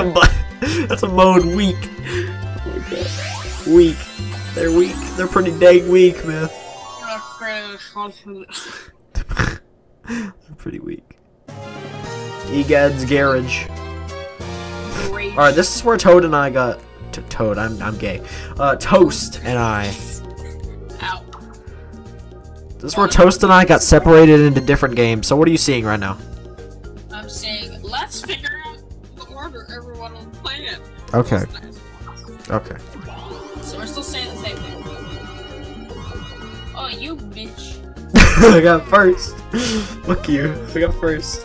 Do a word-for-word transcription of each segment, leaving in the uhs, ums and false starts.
But that's a mode weak. Oh my god. Weak. They're weak. They're pretty dang weak, man. They're pretty weak. Gadd's garage. Alright, this is where Toad and I got to Toad, I'm I'm gay. Uh Toast and I. Ow. This is where Toast and I got separated into different games. So what are you seeing right now? I'm saying let's figure out the order everyone will play it. Okay. Okay. So we're still saying the same thing. Oh, you bitch. I got first. Look you. I got first.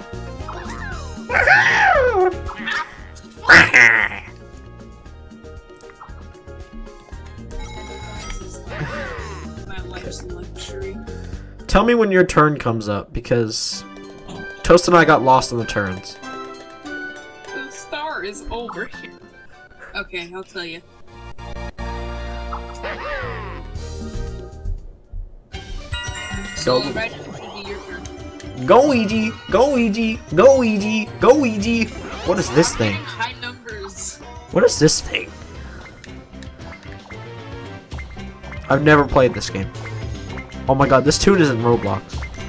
My life's luxury. Tell me when your turn comes up, because Toast and I got lost in the turns. The star is over here. Okay, I'll tell you. So Go. right now should be your turn. Go Ouija! Go Ouija! Go Ouija! Go Ouija! What is this thing? High numbers. What is this thing? I've never played this game. Oh my god, this tune is in Roblox.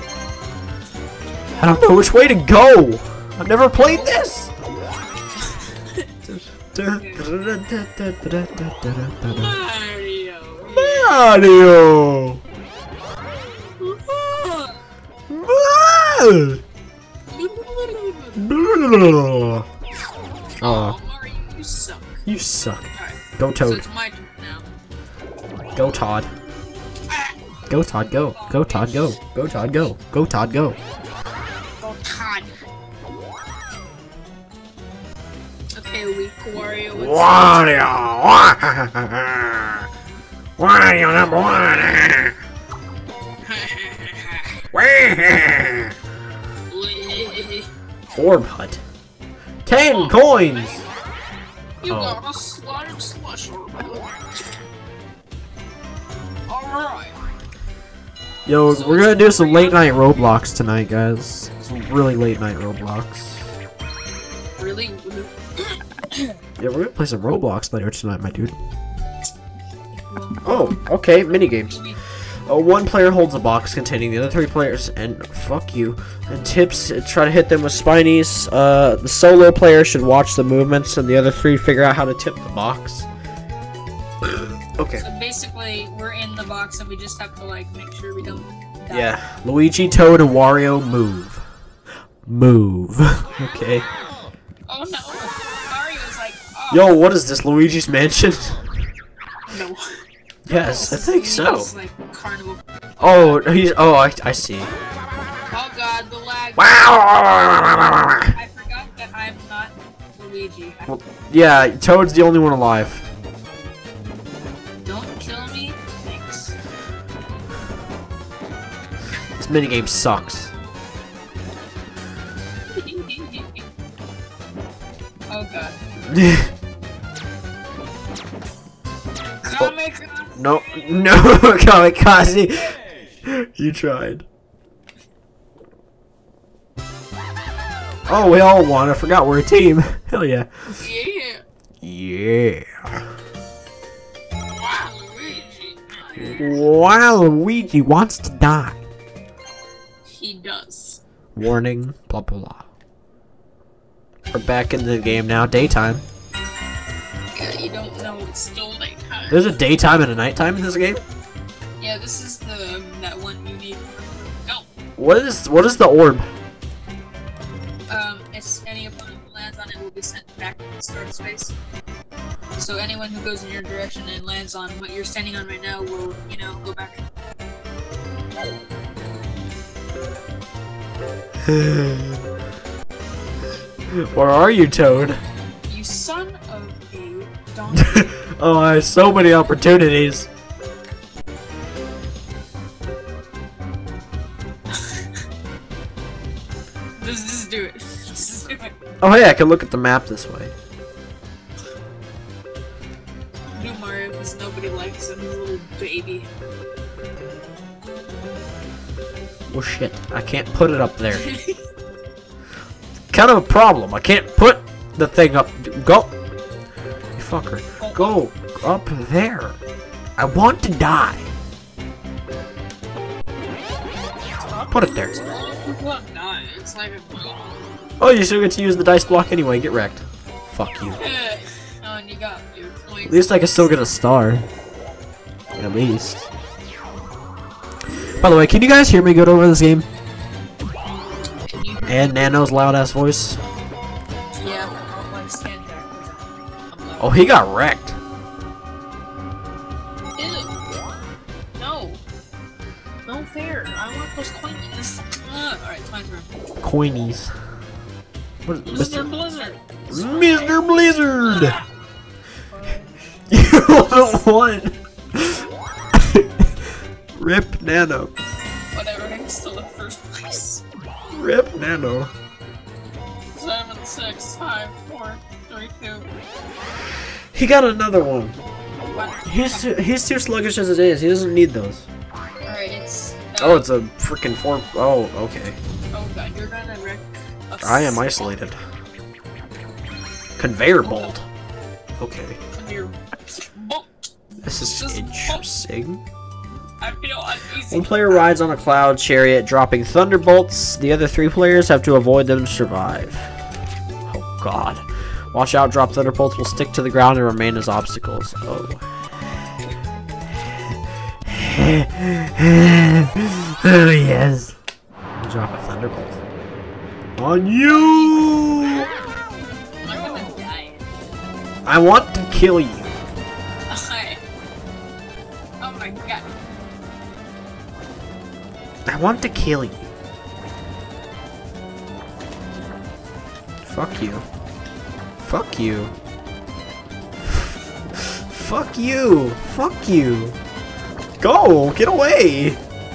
I don't know which way to go! I've never played this! Mario. Mario! Oh, Mario, you suck. You suck. Alright, Go so Toad. it's my turn now. Go Todd. Go Todd, go. Go Todd, go. Go Todd, go. Go Todd, go. Go Todd. Okay, weak Wario. what's Wario! Wario number one! Orb Hut. Ten coins! You Oh. got a slime slush orb. Alright. Yo, we're gonna do some late night Roblox tonight, guys. Some really late night Roblox. Really? Yeah, we're gonna play some Roblox later tonight, my dude. Oh, okay, minigames. Uh, one player holds a box containing the other three players, and fuck you, and tips uh, try to hit them with spinies. Uh, the solo player should watch the movements, and the other three figure out how to tip the box. Okay. So basically, we're in the box and we just have to like make sure we don't die. Yeah, Luigi, Toad, and Wario move. Move. Okay. Oh no! Mario's like, oh. Yo, what is this, Luigi's Mansion? No. Yes, I think so. It's like carnival. Oh, he's. Oh, I, I see. Oh god, the lag. Wow! I forgot that I'm not Luigi. I Well, yeah, Toad's the only one alive. Don't kill me. Thanks. This minigame sucks. Oh god. Oh, Kamikaze. no, no, Kamikaze! You tried. Oh, we all won. I forgot we're a team. Hell yeah. Yeah. Yeah. Wow, Luigi. Wow, Luigi wants to die. He does. Warning, blah blah blah. We're back in the game now, daytime. Yeah, you don't know it's still nighttime. There's a daytime and a nighttime in this game? Yeah, this is the that one you need. Go. What is what is the orb? Um, it's any opponent who lands on it will be sent back to the start space. So anyone who goes in your direction and lands on what you're standing on right now will, you know, go back. Where are you, Toad? You son of a donkey. Oh, I have so many opportunities. Just, just do it. Just do it. Oh, hey, I can look at the map this way. Do Mario because nobody likes him. He's a little baby. Well, shit, I can't put it up there. Kind of a problem. I can't put the thing up. Go. You fucker. Go up there. I want to die. Put it there. Oh, you still get to use the dice block anyway. Get wrecked. Fuck you. Oh, and you got your points. At least I can still get a star. At least. By the way, can you guys hear me good over this game? And Nano's loud ass voice. Yeah. I'll stand back. Oh, he got wrecked. Ew. No. No fair. I want those coins. Uh, Alright, it's my turn. Coinies. What is Mister Mister Blizzard. Mister Blizzard! You won! Rip Nano. Whatever, I'm still in first place. Rip Nano. Seven, six, five, four, three, two. He got another one. One. He's too, he's too sluggish as it is. He doesn't need those. Alright, it's. Uh, Oh, it's a freaking four. Oh, okay. Oh god, you're gonna wreck us. I am isolated. Conveyor bolt. Okay. Conveyor bolt. This is This- interesting. I feel uneasy. One player rides on a cloud chariot, dropping thunderbolts. The other three players have to avoid them to survive. Oh god. Watch out, drop thunderbolts will stick to the ground and remain as obstacles. Oh. Oh yes. Drop a thunderbolt. On you! I'm gonna die. I want to kill you. Hi. Oh my god. I want to kill you. Fuck you. Fuck you. Fuck you. Fuck you. Go! Get away!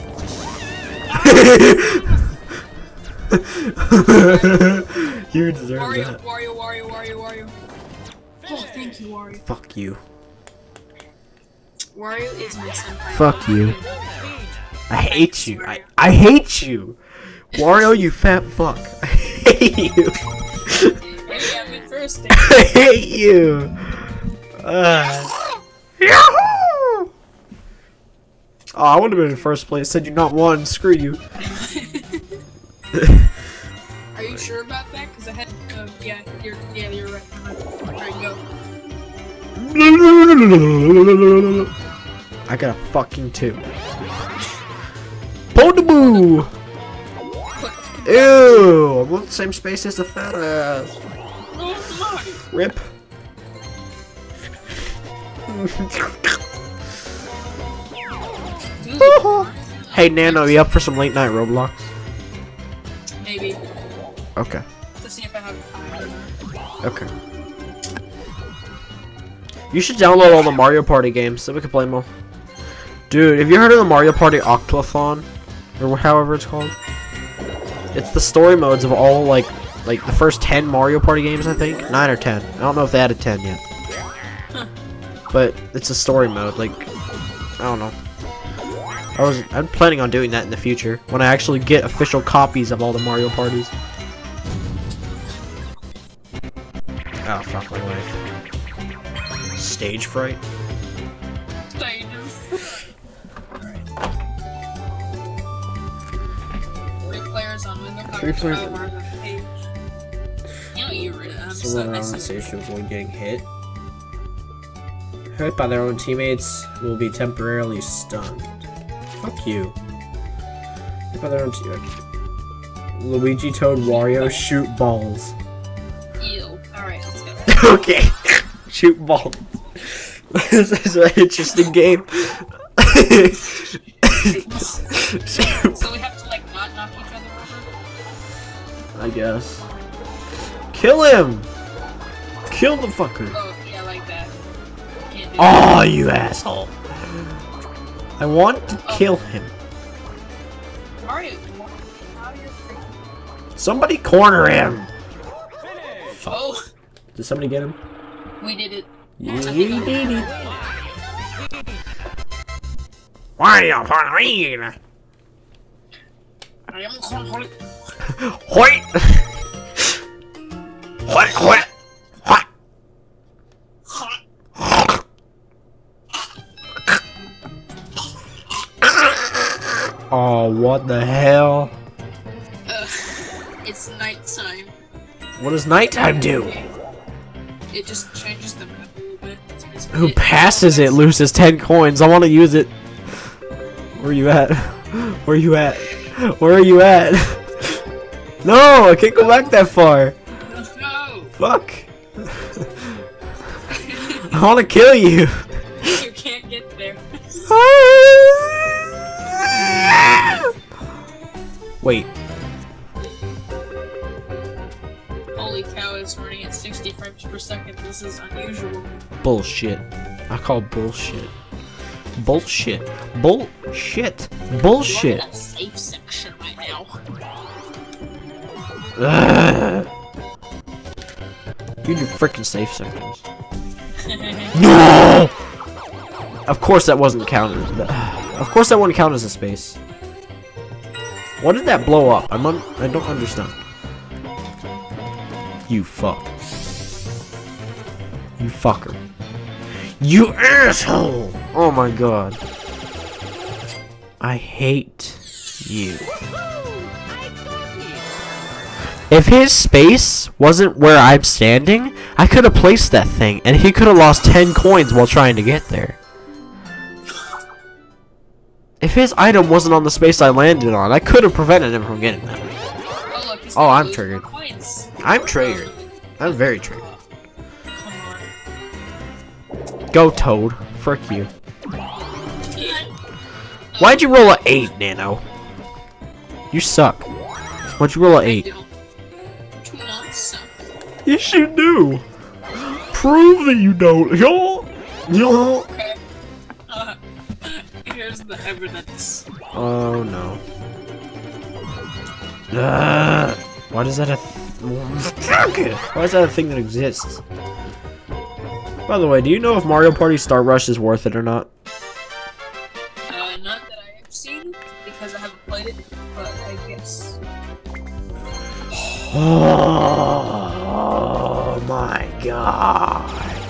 You deserve Wario, that. Wario, Wario, Wario, Wario. Oh, thank you, Wario. Fuck you. Wario is my senpai. Fuck you. I hate you. I, I hate you. Wario, you fat fuck. I hate you. Hey, I'm in first. I hate you. Uh, Yahoo! Oh, I would have been in first place. Said you not won. Screw you. Are you sure about that? Because I had. Uh, yeah, you're. Yeah, you're right. Alright, go. I got a fucking two. Podaboo! Ew! I'm on the same space as the fat ass. Oh my! Rip. Hey Nano, you up for some late night Roblox? Maybe. Okay. To see if I have time. Okay. You should download all the Mario Party games so we can play them all. Dude, have you heard of the Mario Party Octathon? Or however it's called? It's the story modes of all, like, like the first ten Mario Party games, I think? nine or ten. I don't know if they added ten yet. Huh. But it's a story mode, like, I don't know. I was, I'm planning on doing that in the future, when I actually get official copies of all the Mario Parties. Oh, fuck my life. Stage fright? Stages. Three players on window cover. Three players. On the page. You know you read it. I'm so Someone on nice the and- stage to avoid getting hit. Hurt by their own teammates will be temporarily stunned. Fuck you. Hurt by their own teammates. Luigi, Toad, Wario, shoot balls. Ew. Alright, let's go. Okay. Shoot balls. This is an interesting game. So we have to like not knock each other over? I guess. Kill him! Kill the fucker. Oh, yeah, like that. Can't do Oh, you asshole. I want to Oh. kill him. that. Mario, how are you freaking... Somebody corner him! Oh, Did somebody get him? we did it. Yeah, you did it. Why are you following? I am conflict. What? What? What? Oh, what the hell? Uh, it's nighttime. What does nighttime do? It just changes the map a little bit. Who It- passes it loses ten coins. I want to use it. Where you at? Where you at? Where are you at? No, I can't go back that far. No! Fuck. I want to kill you. You can't get there. Wait. Holy cow, it's running at sixty frames per second. This is unusual. Bullshit. I call bullshit. Bullshit. Bullshit. Bullshit. We're in a safe section right now. Ugh. You do freaking safe seconds. No! Of course that wasn't counted. Of course that wouldn't count as a space. What did that blow up? I'm un I don't understand. You fuck. You fucker. You asshole! Oh my god. I hate you. If his space wasn't where I'm standing, I could have placed that thing, and he could have lost ten coins while trying to get there. If his item wasn't on the space I landed on, I could have prevented him from getting that. Oh, look, he's Oh, gonna I'm lose triggered. more coins. I'm triggered. I'm very triggered. Come on. Go, Toad. Frick you. Why'd you roll a eight, Nano? You suck. Why'd you roll a eight? Do not suck. Yes, you do. Prove that you don't. Yo, yo. Okay. Uh, here's the evidence. Oh no. Uh, why does that a? Th why is that a thing that exists? By the way, do you know if Mario Party Star Rush is worth it or not? Uh, not that I have seen, because I haven't played it, but I guess. Oh my god.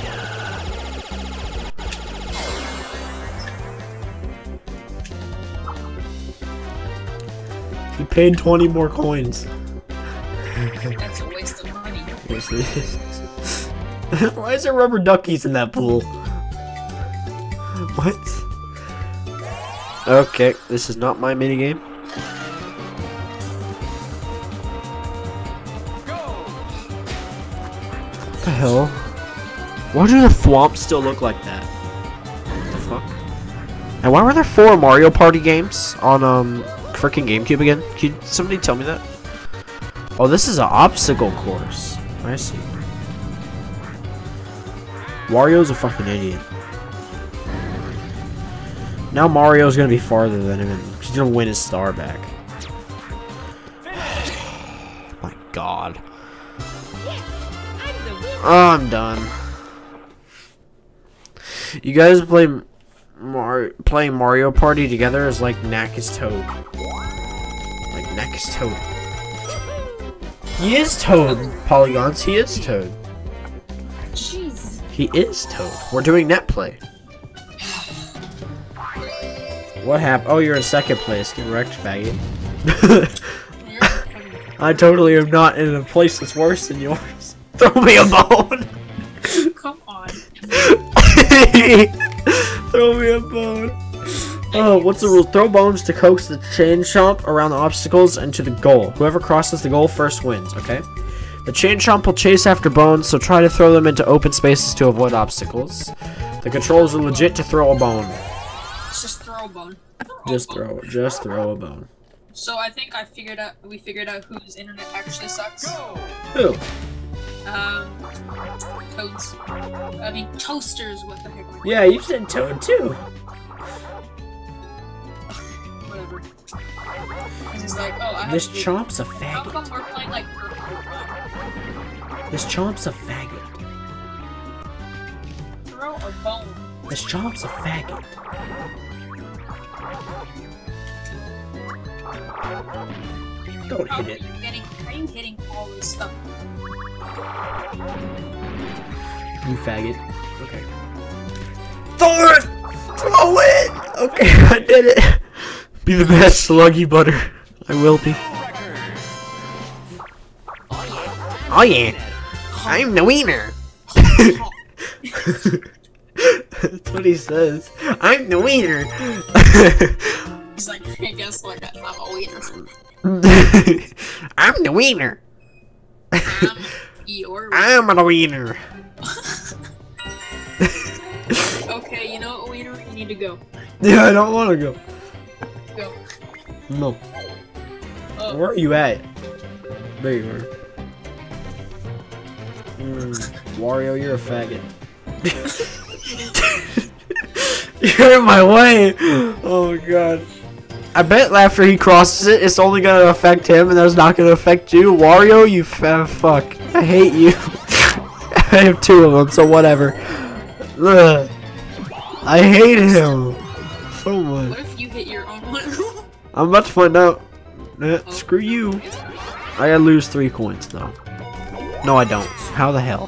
He paid twenty more coins. That's a waste of money. Yes, it is. Why is there rubber duckies in that pool? What? Okay, this is not my minigame. What the hell? Why do the thwomps still look like that? What the fuck? And why were there four Mario Party games on um freaking GameCube again? Can somebody tell me that? Oh, this is an obstacle course. I see. Wario's a fucking idiot. Now Mario's gonna be farther than him and he's gonna win his star back. My god. Oh, I'm done. You guys play Mar playing Mario Party together is like Knack is Toad. Like Knack is Toad. He is Toad, Polygons. He is Toad. Jeez. He is Toad. We're doing net play. What happened? Oh, you're in second place. Get wrecked, faggot. I totally am not in a place that's worse than yours. Throw me a bone. Come on. Throw me a bone. Oh, what's the rule? Throw bones to coax the chain chomp around the obstacles and to the goal. Whoever crosses the goal first wins, okay? The chain chomp will chase after bones, so try to throw them into open spaces to avoid obstacles. The controls are legit to throw a bone. Just throw a bone. Just throw it. Just throw a bone. So I think I figured out we figured out whose internet actually sucks. Who? Um, toads. I mean toasters. What the heck? am I- Yeah, you said Toad too. Whatever. This is like, oh, I have This to do- chomp's a How faggot. come we're playing like perfect? This chomp's a faggot. Throw a bone. This chomp's a faggot. Don't How hit are it. you getting? How are you hitting all this stuff? You faggot. Okay. Throw it! Throw it! Okay, I did it. Be the best, sluggy butter. I will be. Oh yeah, I'm the wiener. That's what he says. I'm the wiener. He's like, I guess like I'm a wiener. I'm the wiener. I'm your wiener. I'm a wiener. Okay, you know what, wiener? You need to go. Yeah, I don't want to go. Go. No. Oh. Where are you at? There you are. Mm, Wario, you're a faggot. You're in my way. Oh my god. I bet after he crosses it, it's only gonna affect him, and that's not gonna affect you. Wario, you fat fuck. I hate you. I have two of them, so whatever. Ugh. I hate him so much. What if you hit your own one? I'm about to find out. Eh, Oh, screw you. is that- I gotta lose three coins though. No, I don't. How the hell?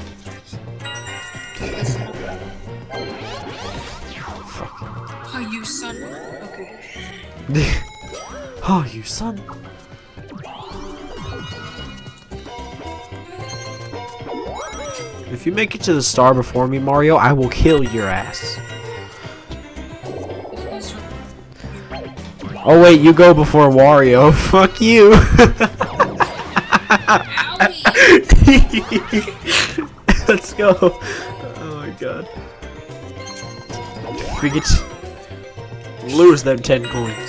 Fuck. Oh, you son. Okay. Oh, you son. If you make it to the star before me, Mario, I will kill your ass. Oh wait, you go before Wario. Fuck you. Let's go. Oh my god. Forget. Lose them ten coins.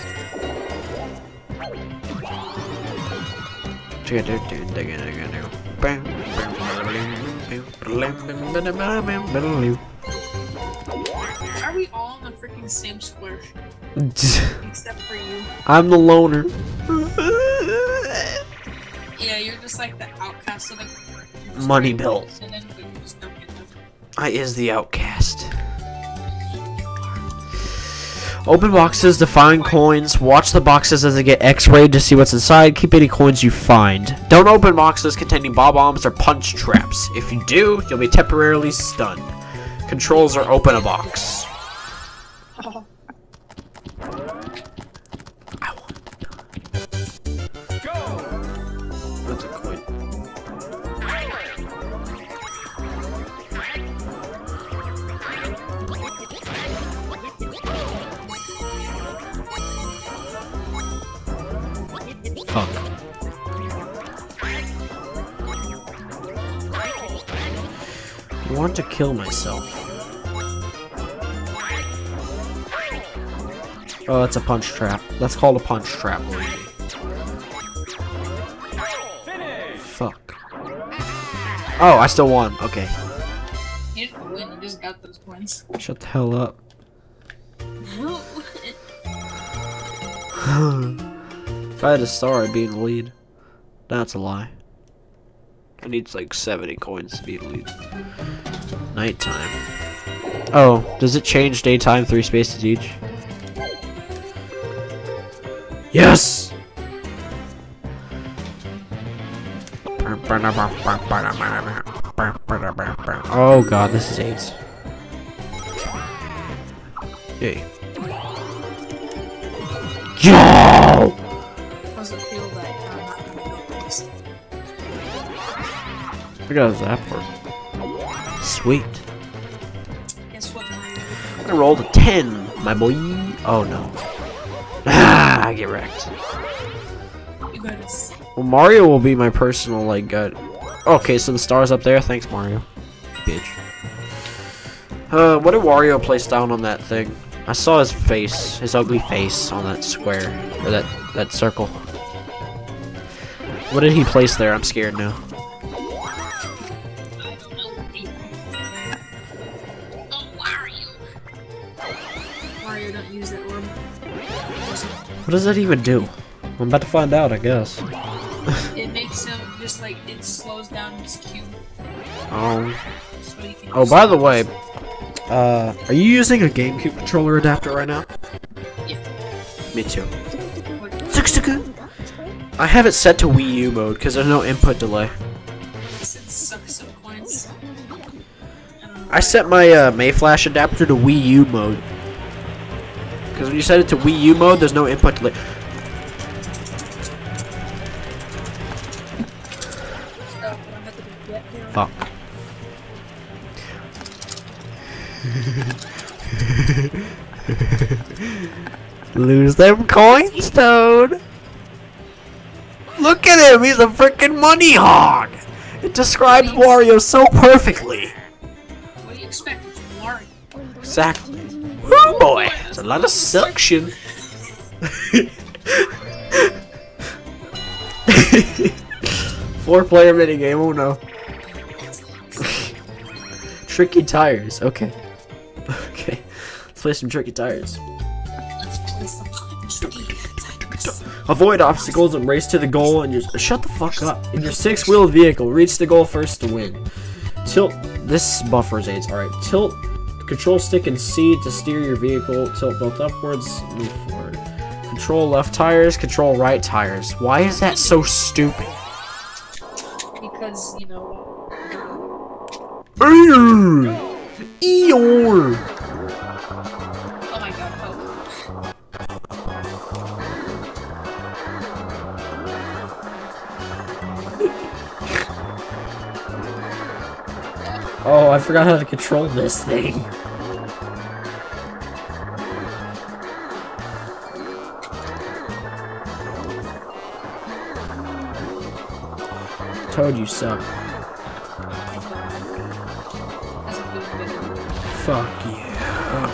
Are we all in the freaking same square? Except for you. I'm the loner. Yeah, you're just like the outcast of the group. Money belt. And then you just don't get them. I is the outcast. Open boxes to find coins. Watch the boxes as they get x-rayed to see what's inside. Keep any coins you find. Don't open boxes containing bob-ombs or punch traps. If you do, you'll be temporarily stunned. Controls are open a box. Oh. That's a coin. Fuck. I want to kill myself. Oh, that's a punch trap. That's called a punch trap, lady. Fuck. Oh, I still won. Okay. You didn't win, you just got those points. Shut the hell up. If I had a star, I'd be in the lead. That's a lie. I need like seventy coins to be in the lead. Nighttime. Oh, does it change daytime three spaces each? Yes! Oh god, this is AIDS. Yay. Yo! Does it feel like I'm not gonna go this? I got a zapper. Sweet. Guess what, Mario? I rolled a ten, my boy. Oh no. Ah, I get wrecked. You got a six. Well, Mario will be my personal, like, gut. Okay, so the star's up there. Thanks, Mario. Bitch. Uh, what did Wario place down on that thing? I saw his face, his ugly face on that square, or that, that circle. What did he place there? I'm scared now. I don't know. Oh, Mario. Mario, don't use that orb. What does that even do? I'm about to find out, I guess. It makes him just like, it slows down his cube. Um. So you can Oh, just- by the way, uh, are you using a GameCube controller adapter right now? Yeah. Me too. What- I have it set to Wii U mode because there's no input delay. It sucks some coins. I don't know. I set my uh, Mayflash adapter to Wii U mode. Because when you set it to Wii U mode, there's no input delay. Fuck. Lose them coins, Toad. Look at him, he's a freaking money hog. It describes Wario so perfectly. What do you expect? It's Wario. Exactly. Woo boy, it's a lot of suction. Four player minigame, oh no. Tricky tires, okay. Okay, let's play some tricky tires. Let's play some tricky tires. Avoid obstacles and race to the goal and just shut the fuck up. In your six-wheeled vehicle, reach the goal first to win. Tilt, this buffers aids, alright. Tilt, control stick and C to steer your vehicle. Tilt both upwards, move forward. Control left tires, control right tires. Why is that so stupid? Because, you know... Eeyore! Oh my god, oh. Oh, I forgot how to control this thing. Toad, you suck. Fuck yeah.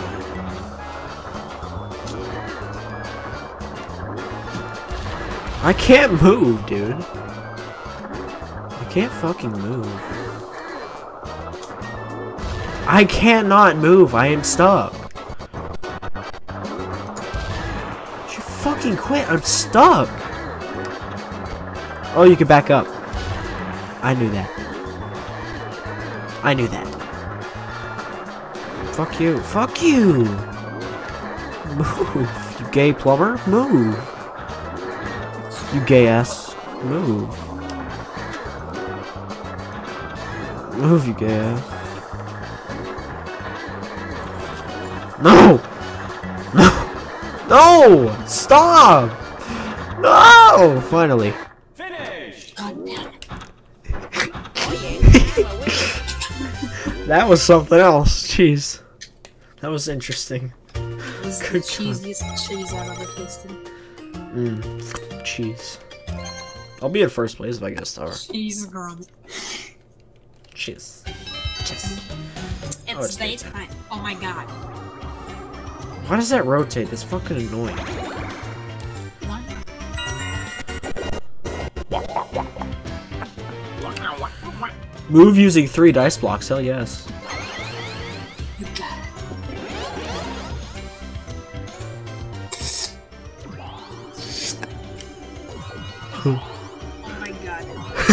I can't move, dude. I can't fucking move. I cannot move. I am stuck. You fucking quit. I'm stuck. Oh, you can back up. I knew that. I knew that. Fuck you. Fuck you. Move. You gay plumber. Move. You gay ass. Move. Move, you gay ass. No! No! No! Stop! No! Finally. Finish! God damn it. That was something else. Jeez. That was interesting. It was the cheesiest cheese I've ever tasted. Mmm. Cheese. I'll be in first place if I get a star. Cheese grub. Cheese. Cheese. It's, oh, it's daytime. daytime. Oh my god. Why does that rotate? That's fucking annoying. What? Move using three dice blocks. Hell yes. You got it. Oh my god.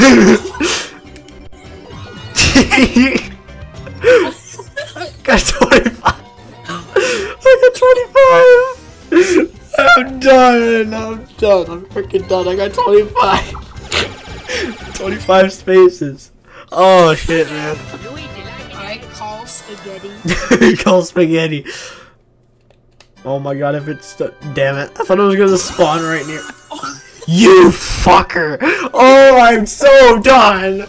Got twenty-five. I got twenty-five. I'm done. I'm done. I'm freaking done. I got twenty-five. twenty-five spaces. Oh shit, man. I call spaghetti. Call spaghetti. Oh my god, if it's damn it. I thought it was gonna spawn right near. You fucker! Oh, I'm so done!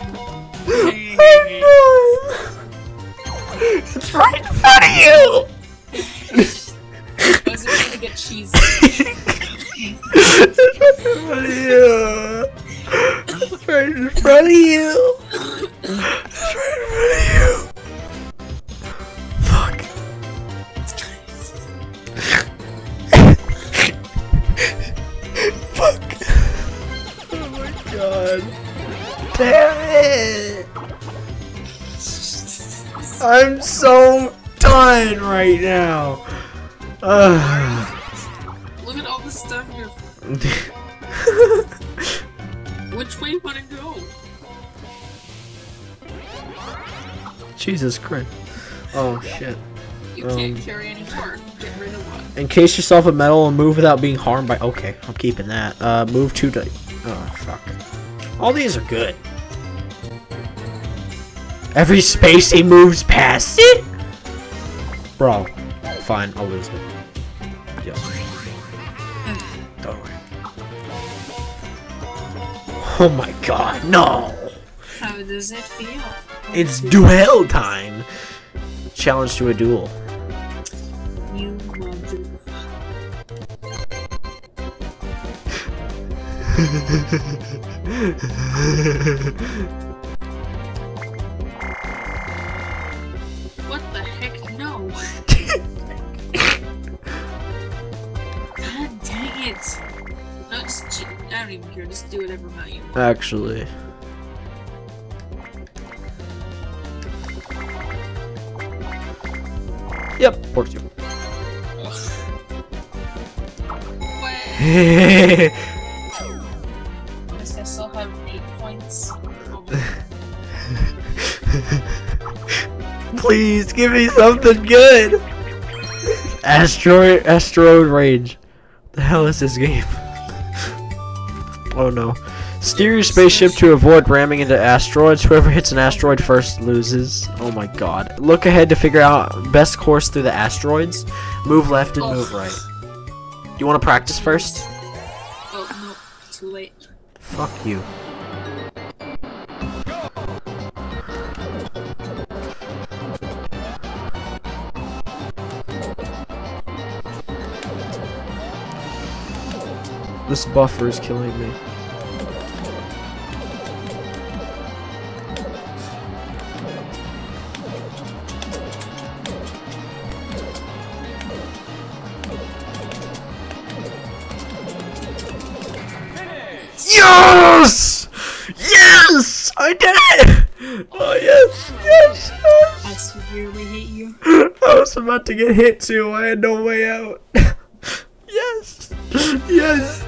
It's right in front of you! Was it gonna get cheesy? It's right in front of you! It's right in front of you! It's right in front of you! Fuck. Fuck. Oh my god. Damn it! I'm so done right now. Uh. Look at all the stuff you're. Which way you wanna go? Jesus Christ. Oh shit. You can't um, carry any more. Get rid of one. Encase yourself in metal and move without being harmed by. Okay, I'm keeping that. Uh, move two to. Oh fuck. All these are good. Every space he moves past it? Bro. Fine, I'll lose it. Yes. Don't worry. Oh my god, no! How does it feel? It's duel time! Challenge to a duel. You mother. What the heck? No! God dang it! No, just cheat. I don't even care. Just do whatever amount you want. Actually. Yep, works you. Guess I still have eight points. Oh Please give me something good. Asteroid, asteroid range. The hell is this game? Oh no. Steer your spaceship to avoid ramming into asteroids. Whoever hits an asteroid first loses. Oh my god. Look ahead to figure out best course through the asteroids. Move left and Oh. move right. You want to practice first? Oh no, too late. Fuck you. This buffer is killing me. Yes! Yes! I did it! Oh yes! Yes! Yes! I severely hate you. I was about to get hit too. I had no way out. Yes! Yes!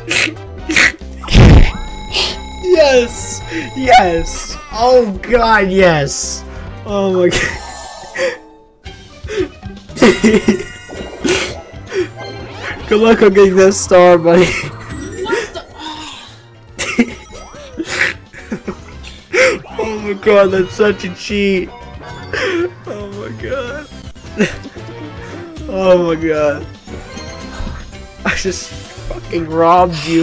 Yes! Yes! Oh god, yes! Oh my god. Good luck on getting that star, buddy. What the? Oh my god, that's such a cheat. Oh my god. Oh my god. I just fucking robbed you.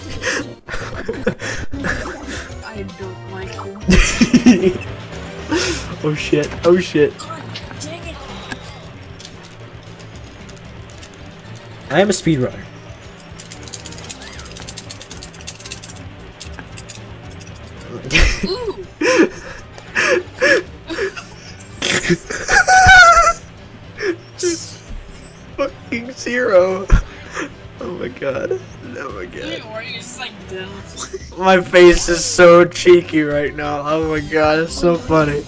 I don't like you. Oh shit, oh shit. God dang it. I am a speedrunner. Ooh. Fucking zero. Oh my god. Oh my god. Wait, or you just like down. My face is so cheeky right now. Oh my god, it's so funny.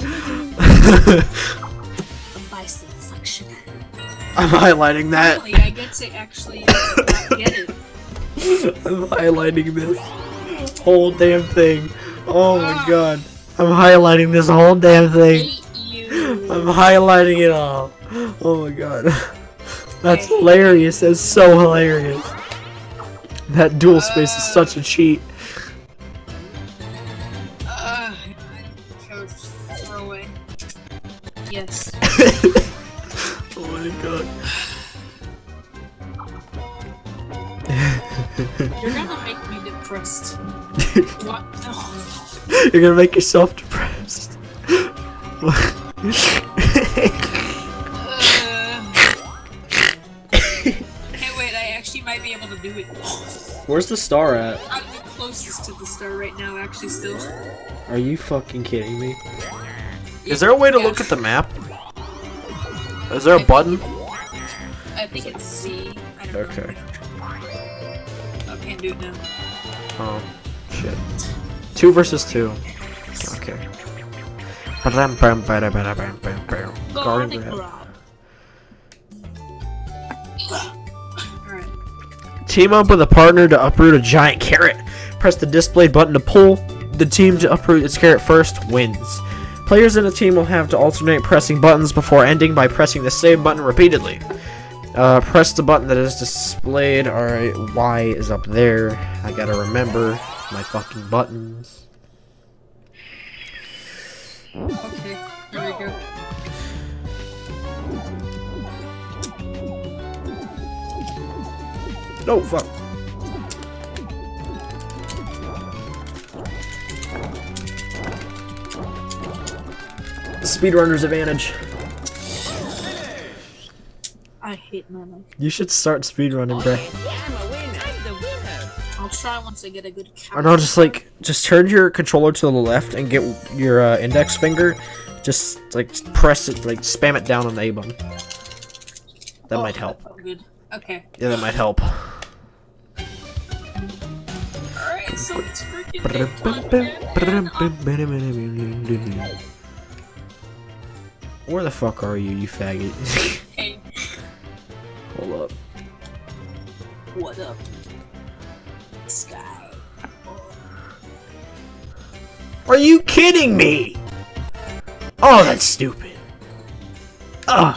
Bicep flexion. I'm highlighting that. Finally, I get to actually not get it. I'm highlighting this whole damn thing. Oh my god. I'm highlighting this whole damn thing. Hate you. I'm highlighting it all. Oh my god. That's hilarious. That's so hilarious. That dual space is such a cheat. Uh, coach, throw away. Yes. Oh my god. You're gonna make me depressed. What? No. You're gonna make yourself depressed. Uh, hey, wait, I actually might be able to do it. Where's the star at? I'm the closest to the star right now, actually, still. Are you fucking kidding me? Is there a way to Yeah. look at the map? Is there a button? I think it's C. I don't Okay. know. I can't do it now. Oh, shit. Two versus two. Okay. Garden Garden grab. grab. Alright. Team up with a partner to uproot a giant carrot. Press the display button to pull. The team to uproot its carrot first wins. Players in a team will have to alternate pressing buttons before ending by pressing the same button repeatedly. Uh, press the button that is displayed. Alright, Y is up there. I gotta remember my fucking buttons. Okay, there we go. No, fuck. Speedrunner's advantage. I hate my life. You should start speedrunning, Gray. I'll try once I get a good count. Or no, just like, just turn your controller to the left and get your uh, index finger. Just like press it, like spam it down on the A button. That oh, might help. That felt good. Okay. Yeah, that might help. Alright, so it's freaking Where the fuck are you, you faggot? Hey. Hold up. What up? Sky. Are you kidding me? Oh, that's stupid. Ugh.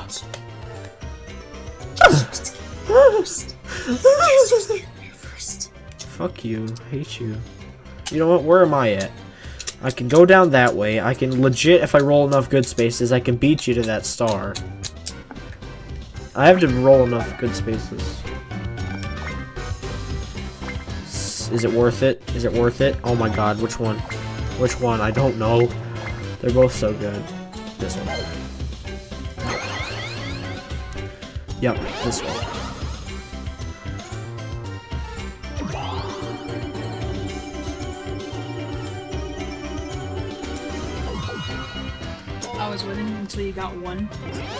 Fuck you. Hate you. You know what? Where am I at? I can go down that way. I can legit, if I roll enough good spaces, I can beat you to that star. I have to roll enough good spaces. Is it worth it? Is it worth it? Oh my god, which one? Which one? I don't know. They're both so good. This one. Yep, this one. I was waiting until you got one.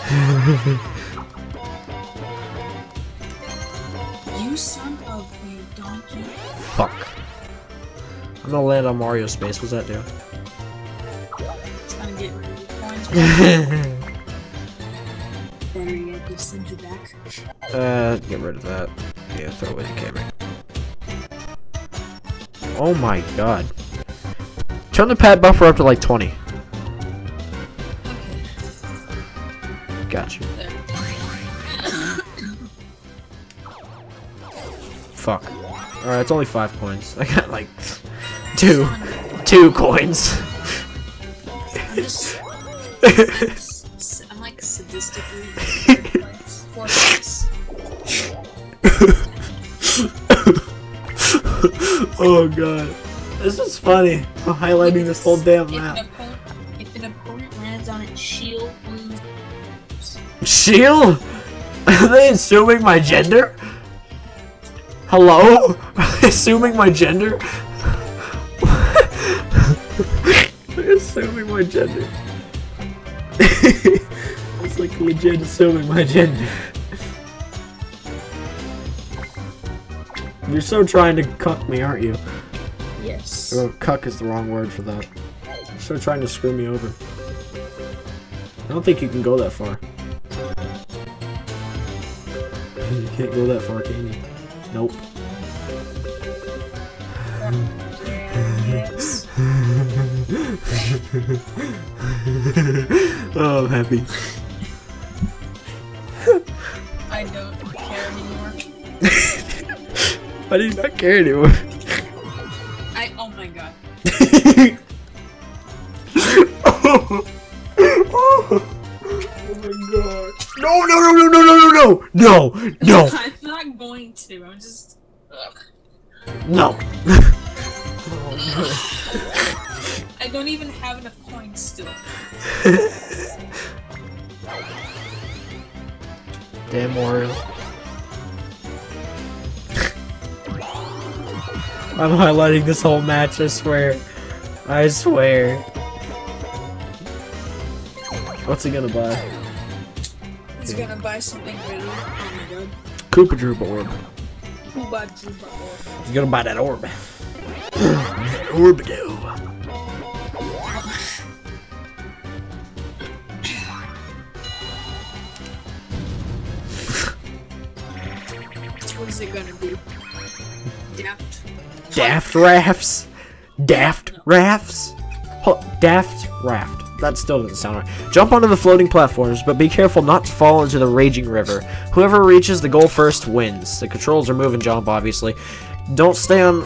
You son of a donkey. Fuck. I'm gonna land on Mario space. What's that do? It's gonna get rid of your points. Better yet, just send you back. Uh, get rid of that. Yeah, throw away the camera. Oh my god. Turn the pad buffer up to like twenty. Got you. Fuck. Alright, it's only five coins. I got like two. Two coins. I'm just. I'm like sadistically. Four points. Oh god. This is funny. I'm highlighting this whole damn map. If an opponent, if an opponent lands on it, shield lose. Shield? Are they assuming my gender? Hello? Are they assuming my gender? They're assuming my gender. It's like legit assuming my gender. You're so trying to cuck me, aren't you? Yes. Oh, cuck is the wrong word for that. You're so trying to screw me over. I don't think you can go that far. You can't go that far, can you? Nope. Yes. Oh, I'm happy. I don't care anymore. Why do you not care anymore? I. Oh my god. Oh. Oh. Oh my god. No, no, no, no, no, no, no, no, no, no. I'm not going to. I'm just. Ugh. No. I don't even have enough coins still. Damn Wario. I'm highlighting this whole match, I swear. I swear. What's he gonna buy? He's Okay. gonna buy something better. Oh my god. Koopa Droopa orb. Who bought Juba or? He's gonna buy that orb. Orbido. What is it gonna be? Daft. Daft rafts. Daft rafts. Ho Daft raft. That still doesn't sound right. Jump onto the floating platforms, but be careful not to fall into the raging river. Whoever reaches the goal first wins. The controls are move and jump, obviously. Don't stay on...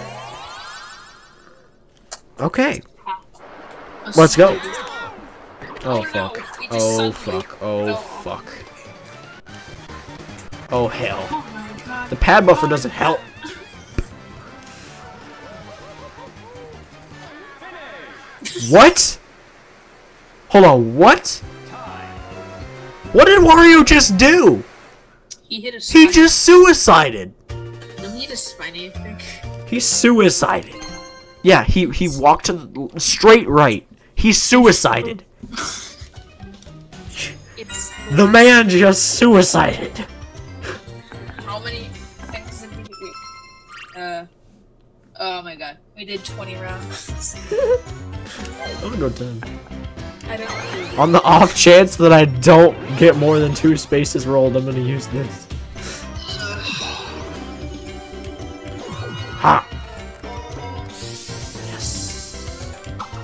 Okay. Let's go. Oh, fuck. Oh, fuck. Oh, fuck. Oh, hell. Oh my god. The pad buffer doesn't help. What? Hold on, what? What did Wario just do? He hit a He just suicided. No, he hit a spiny, I think. He suicided. Yeah, he, he walked to the straight right. He suicided. It's The man just suicided. How many things did we do? Uh, oh my god. We did twenty rounds. I'm gonna go ten. I don't know. On the off chance that I don't get more than two spaces rolled, I'm gonna use this. Ha! Yes.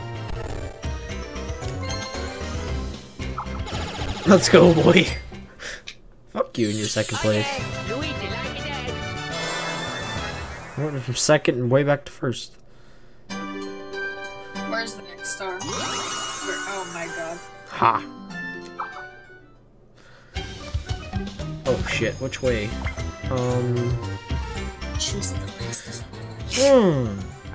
Let's go, boy. Fuck you in your second place. I went from second and way back to first. Where's the next star? Where, oh my god. Ha! Oh shit, which way? Um... Choose the fastest. Hmm.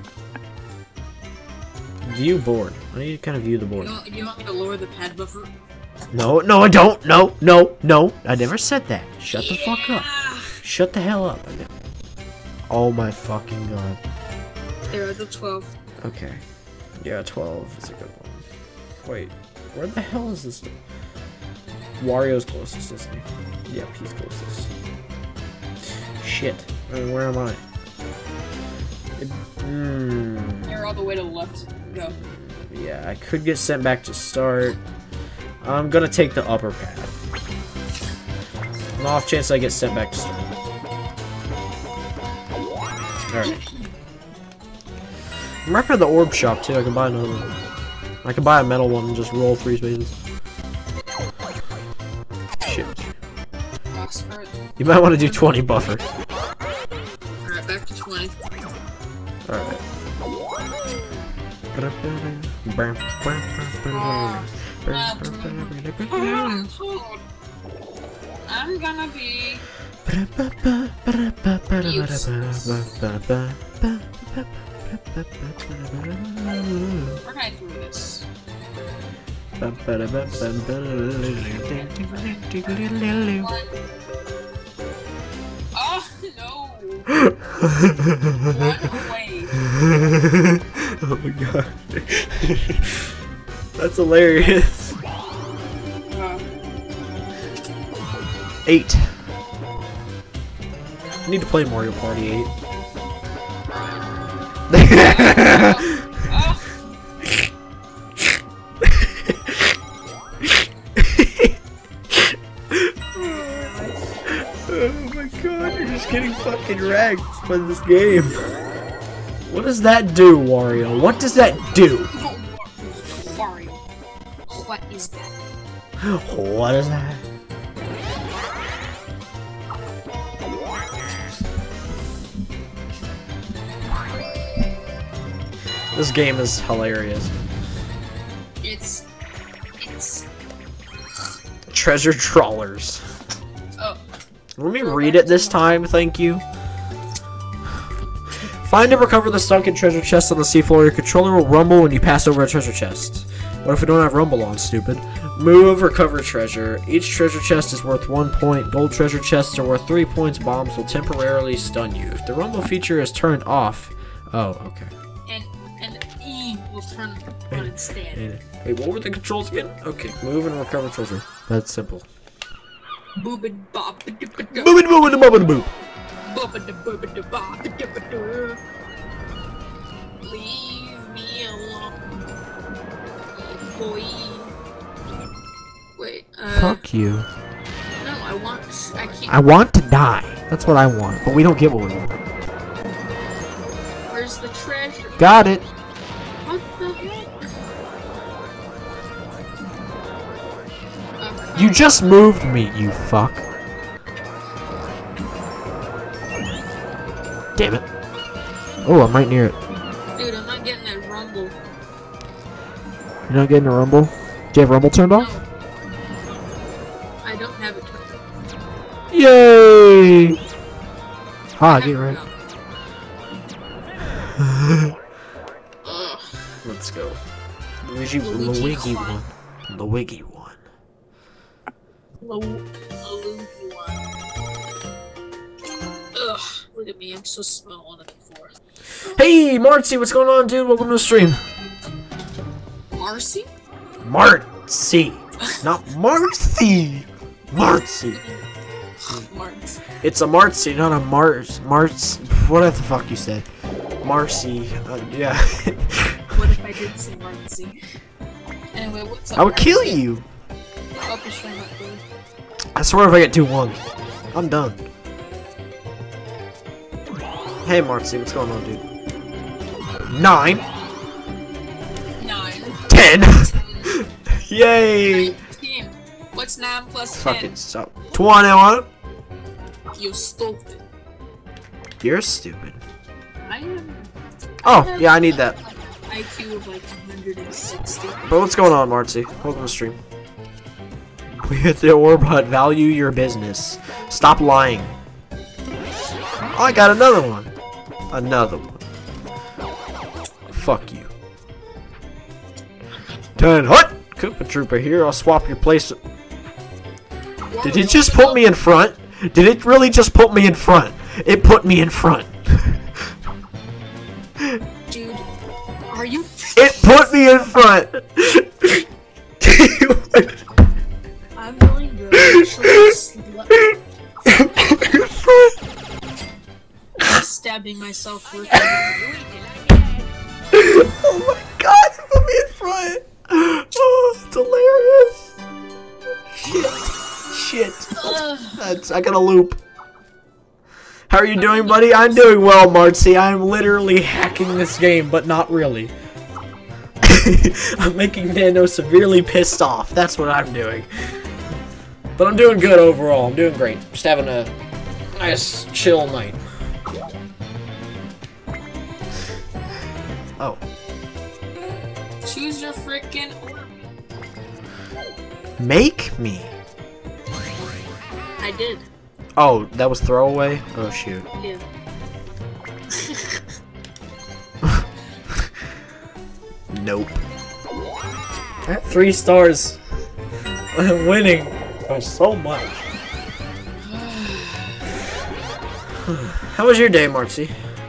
View board. I need to kind of view the board. You want, you want me to lower the pad buffer? No, no, I don't. No, no, no. I never said that. Shut the fuck up. Yeah. Shut the hell up. Oh my fucking god. There are the twelve. Okay. Yeah, twelve is a good one. Wait, where the hell is this? Wario's closest, isn't he? Yep, he's closest. Shit. Uh, where am I? It, mm, You're all the way to the left. Go. yeah, I could get sent back to start. I'm gonna take the upper path. An off chance I get sent back to start. Alright. I'm right by the orb shop too. I can buy another one. I can buy a metal one and just roll three spaces. Shit. You might want to do twenty buffer. Alright, back to twenty. Alright. I'm gonna be We're going through this. Oh no! Run away. Oh my god. That's hilarious. Uh, Eight. I need to play Mario Party eight. oh. Oh my god, you're just getting fucking wrecked by this game. What does that do, Wario? What does that do? Wario. What is that? What is that? This game is hilarious. It's... It's... Treasure trawlers. Oh. Let me read it this time, thank you. Find and recover the sunken treasure chest on the seafloor. Your controller will rumble when you pass over a treasure chest. What if we don't have rumble on, stupid? Move, recover treasure. Each treasure chest is worth one point. Gold treasure chests are worth three points. Bombs will temporarily stun you. If the rumble feature is turned off... Oh, okay. And, and E will turn on instead. Wait, what were the controls again? Okay, move and recover treasure. That's simple. Boobin bob. Boobin boobin boobin boop. Leave me alone, boy. Wait. Uh, Fuck you. No, I want. I can't. I want to die. That's what I want, but we don't get what we want. Where's the treasure? Got it. What the heck? Uh, You just moved me, you fuck. Damn it. Oh, I'm right near it. Dude, I'm not getting that rumble. You're not getting a rumble? Do you have rumble turned off? No. I don't have it turned off. Yay! Ha, get right. Let's go. Luigi, Luigi Luigi one. one. Luigi one. Lu Luigi one. Ugh, look at me, I'm so small on the floor. Hey, Marcy, what's going on, dude? Welcome to the stream. Marcy? Marcy. Not Marcy. Marcy. Marcy. It's a Marcy, not a Mars. Mars. What the fuck you said? Marcy. Uh, yeah. What if I did say Marcy? Anyway, what's up? I would Marcy? kill you. I'll be showing up, dude. I swear if I get two ones, I'm done. Hey, Marcy, what's going on, dude? Nine. Nine. Ten. Yay. Nineteen. What's nine plus Fuck ten? it, stop. Twenty-one. You stupid. You're stupid. I am. Oh, yeah, I need that. I Q of like one hundred sixty. But what's going on, Marcy? Welcome to the stream. We hit the orb hut. Value your business. Stop lying. Oh, I got another one. Another one. Fuck you. Ten hut. Koopa Trooper here. I'll swap your place. Did it just put me in front? Did it really just put me in front? It put me in front. Dude, are you? It put me in front. I'm going to actually slut. I'm stabbing myself with a Oh my god, it put me in front. Oh, it's hilarious. Shit. Shit. That's, I got a loop. How are you doing, buddy? I'm doing well, Marcy. I'm literally hacking this game, but not really. I'm making Nano severely pissed off. That's what I'm doing. But I'm doing good overall. I'm doing great. Just having a nice, chill night. Oh. Choose your freaking orb. Make me. I did. Oh, that was throwaway? Oh, shoot. Yeah. Nope. At three stars. I'm winning by so much. How was your day, Marcy?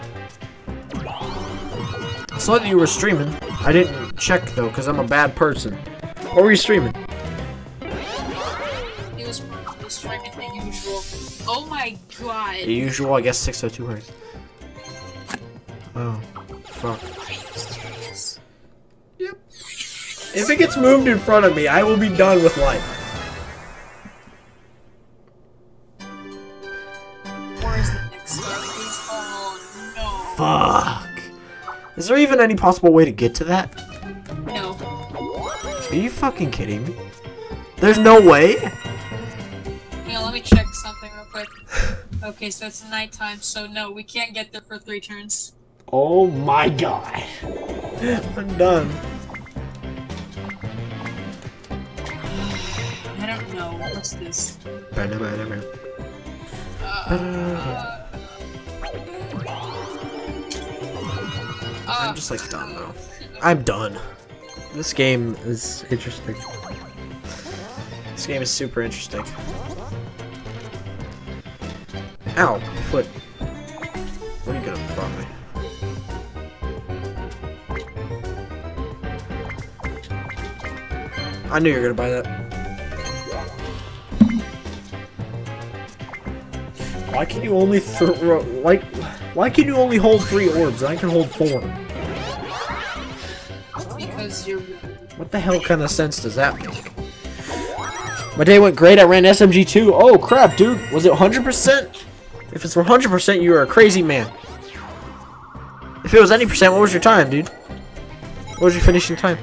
I saw that you were streaming. I didn't check though, because I'm a bad person. What were you streaming? He was, he was streaming the usual. Oh my god. The usual, I guess six oh two hertz. Oh, fuck. Are you serious? Yep. If it gets moved in front of me, I will be done with life. Or is the next step, please? Oh no. Fuck. Is there even any possible way to get to that? No. Are you fucking kidding me? There's no way? Yeah, let me check something real quick. Okay, so it's nighttime, so no, we can't get there for three turns. Oh my god. I'm done. I don't know. What's this? I'm Uh, just like done though. I'm done. This game is interesting. This game is super interesting. Ow, my foot. What are you gonna bother me? I knew you were gonna buy that. Why can you only throw like? Why can you only hold three orbs? I can hold four. because you're. What the hell kind of sense does that make? My day went great. I ran S M G two. Oh crap, dude! Was it one hundred percent? If it's one hundred percent, you are a crazy man. If it was any percent, what was your time, dude? What was your finishing time?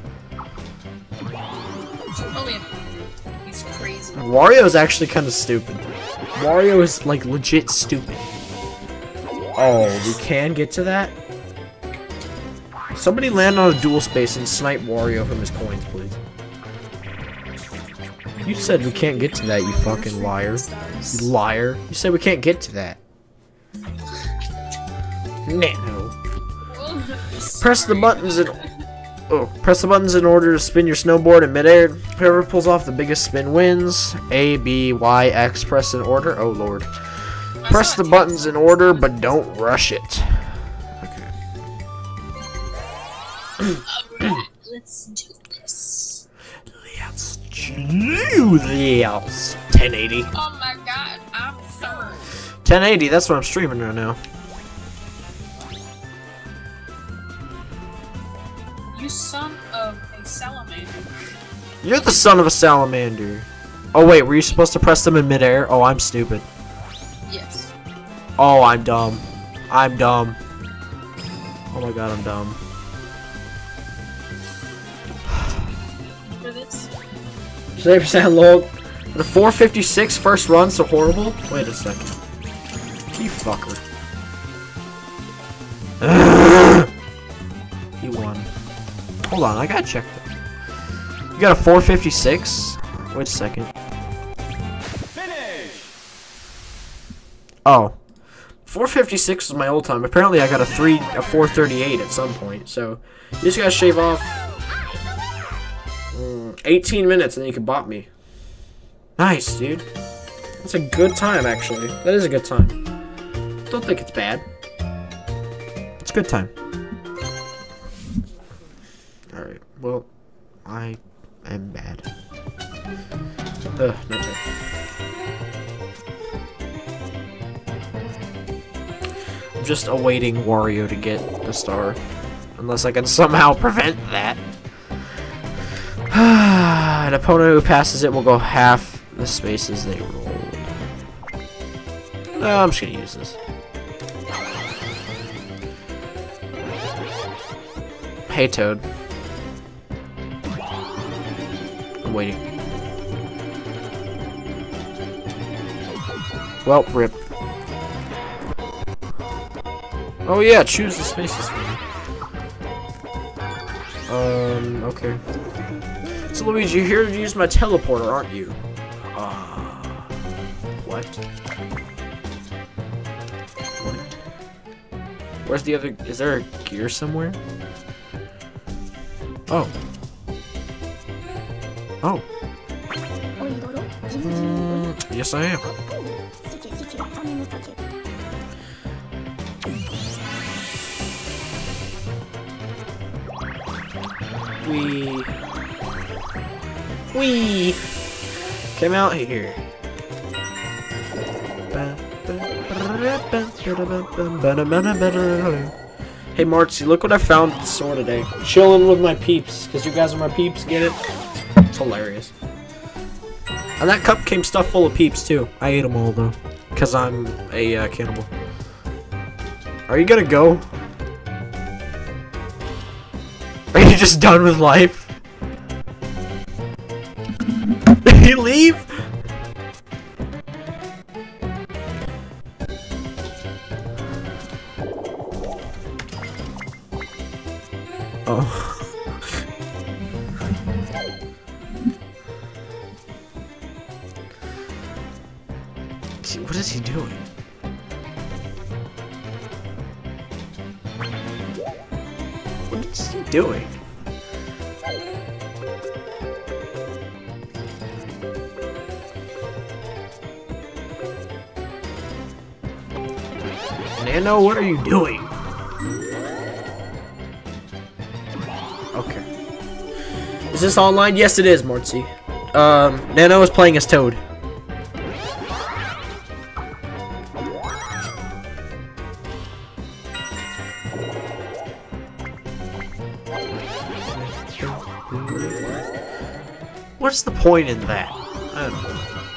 Oh yeah, he's crazy. Wario is actually kind of stupid. Wario is like legit stupid. Oh, we can get to that? Somebody land on a dual space and snipe Wario from his coins, please. You said we can't get to that, you fucking liar. You liar. You said we can't get to that. Naknow. Press the buttons in. Oh, press the buttons in order to spin your snowboard in midair. Whoever pulls off the biggest spin wins. A, B, Y, X. Press in order. Oh lord. Press the buttons in order, but don't rush it. Okay. Alright, let's do this. Let's do this. ten eighty. Oh my god, I'm sorry. ten eighty. That's what I'm streaming right now. You son of a salamander. You're the son of a salamander. Oh wait, were you supposed to press them in midair? Oh, I'm stupid. Yes. Oh, I'm dumb. I'm dumb. Oh my god, I'm dumb. For this? seventy percent low. The four fifty-six first run so horrible? Wait a second. You fucker. He won. Hold on, I gotta check that. You got a four fifty-six? Wait a second. Finish. Oh. four fifty-six was my old time. Apparently I got a three a four thirty-eight at some point. So you just gotta shave off mm, eighteen minutes and then you can bot me. Nice, dude. That's a good time actually. That is a good time. Don't think it's bad. It's a good time. Alright, well, I am bad. Ugh, not bad. I'm just awaiting Wario to get the star. Unless I can somehow prevent that. An opponent who passes it will go half the spaces they rolled. No, I'm just gonna use this. Hey, Toad. I'm waiting. Well, rip. Oh yeah, choose the spaces for me. Um, okay. So Luigi, you're here to use my teleporter, aren't you? Ah. Uh, what? What? Where's the other? Is there a gear somewhere? Oh. Oh. Mm, yes, I am. We. We. Come out here. Hey Marcy, look what I found at the store today. Chilling with my peeps, because you guys are my peeps, get it? It's hilarious. And that cup came stuffed full of peeps too. I ate them all though, because I'm a uh, cannibal. Are you gonna go? Are you just done with life? Did you leave? Oh. What is he doing? What is he doing? Nano, what are you doing? Okay. Is this online? Yes, it is, Mortsy. Um, Nano is playing as Toad. What's the point in that? I don't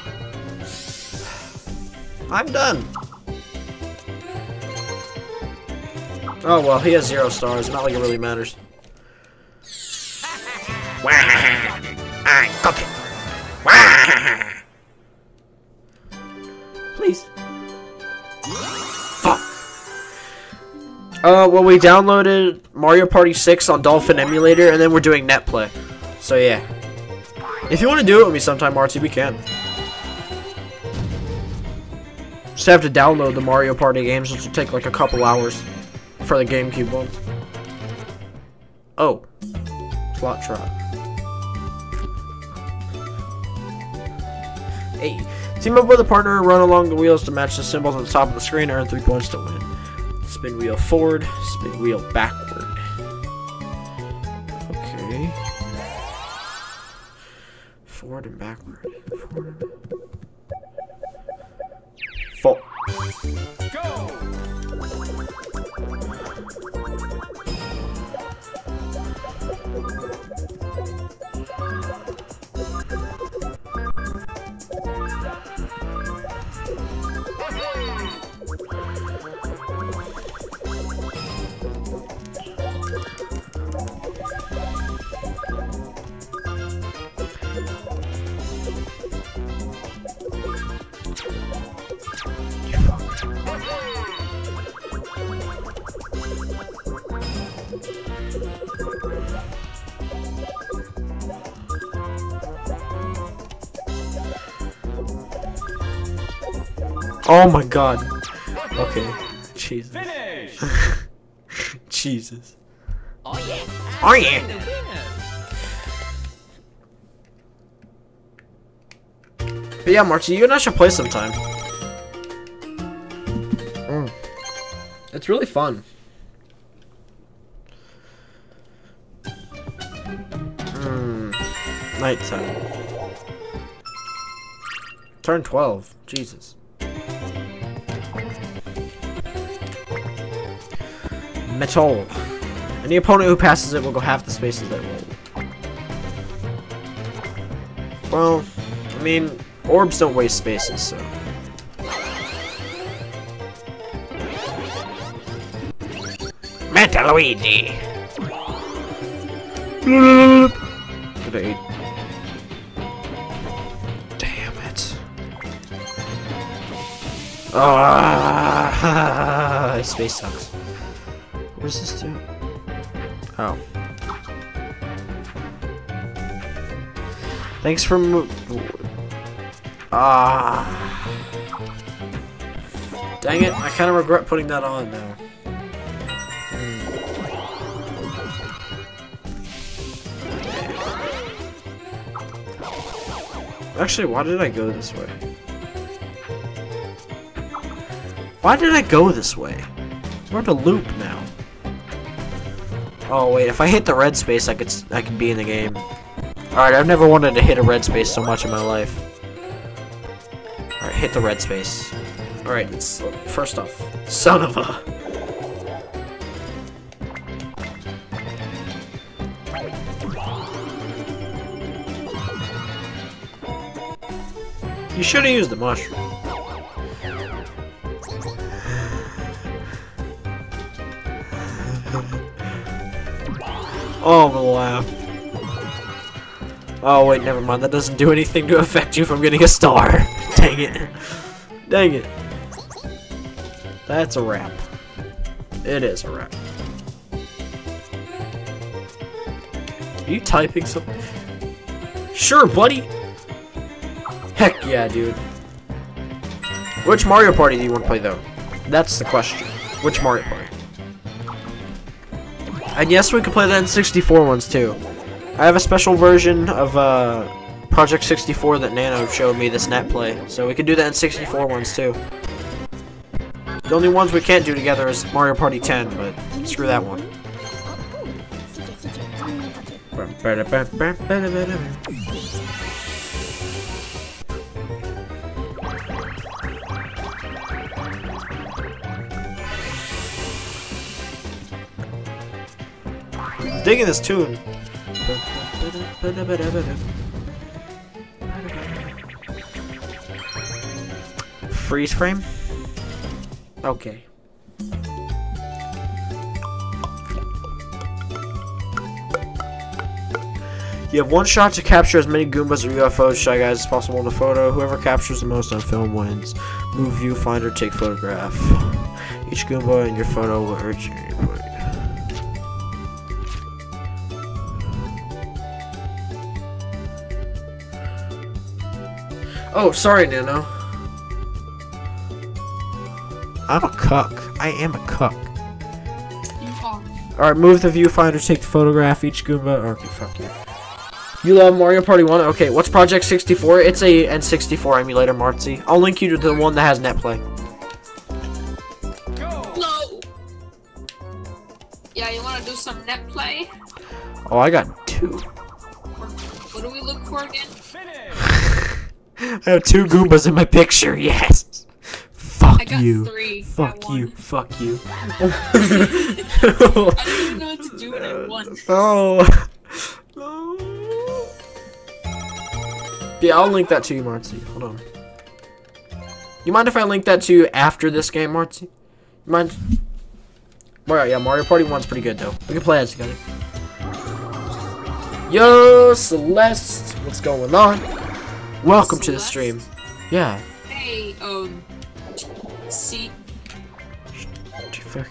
know. I'm done. Oh well, he has zero stars. Not like it really matters. I got it. Please. Fuck. Uh, well, we downloaded Mario Party six on Dolphin Emulator, and then we're doing NetPlay. So yeah. If you want to do it with me sometime, Marty, we can. Just have to download the Mario Party games, which will take like a couple hours for the GameCube one. Oh. Slot trot. Hey. Team up with a partner, run along the wheels to match the symbols on the top of the screen, earn three points to win. Spin wheel forward, spin wheel backward. Okay. Forward and backward. Forward. Four. Go! Oh my god. Okay. Jesus. Jesus. Oh yeah. Oh yeah. But yeah, Marcy, you and I should play sometime. Mm. It's really fun. Mm. Nighttime. Turn twelve. Jesus. Metal. Any opponent who passes it will go half the spaces they roll. Well, I mean, orbs don't waste spaces, so. Metaluigi. Good eight. Damn it. Ah, space sucks. What does this do? Oh. Thanks for mo- Ah. Dang it, I kind of regret putting that on now. Hmm. Actually, why did I go this way? Why did I go this way? We're in a loop now. Oh wait, if I hit the red space, I could I could be in the game. All right, I've never wanted to hit a red space so much in my life. All right, hit the red space. All right, let's first off, son of a. You should have used the mushroom. Oh, I'm gonna laugh. Oh, wait, never mind. That doesn't do anything to affect you from getting a star. Dang it. Dang it. That's a wrap. It is a wrap. Are you typing something? Sure, buddy. Heck yeah, dude. Which Mario Party do you want to play, though? That's the question. Which Mario Party? And yes, we can play the N sixty-four ones too. I have a special version of uh, Project sixty-four that Naknow showed me this net play, so we can do the N sixty-four ones too. The only ones we can't do together is Mario Party ten, but screw that one. Digging this tune. Freeze frame? Okay. You have one shot to capture as many Goombas or U F Os, Shy Guys, as possible in the photo. Whoever captures the most on film wins. Move viewfinder, take photograph. Each Goomba in your photo will urge you. Oh, sorry, Nano. I'm a cuck. I am a cuck. You are. Alright, move the viewfinder, take the photograph, each Goomba. Okay, fuck you. You love Mario Party one? Okay, what's Project sixty-four? It's a N sixty-four emulator, Martzy. I'll link you to the one that has netplay. No! Yeah, you wanna do some netplay? Oh, I got two. What do we look for again? I have two Goombas in my picture, yes! Fuck I got you. three. Fuck you. Fuck you. I don't even know what to do when I won. Oh. Yeah, I'll link that to you, Martzy. Hold on. You mind if I link that to you after this game, Martzy? You mind? Well, yeah, Mario Party one's pretty good, though. We can play as together. Yo, Celeste! What's going on? Welcome Celeste? to the stream. Yeah. Hey, um... See... Fuck.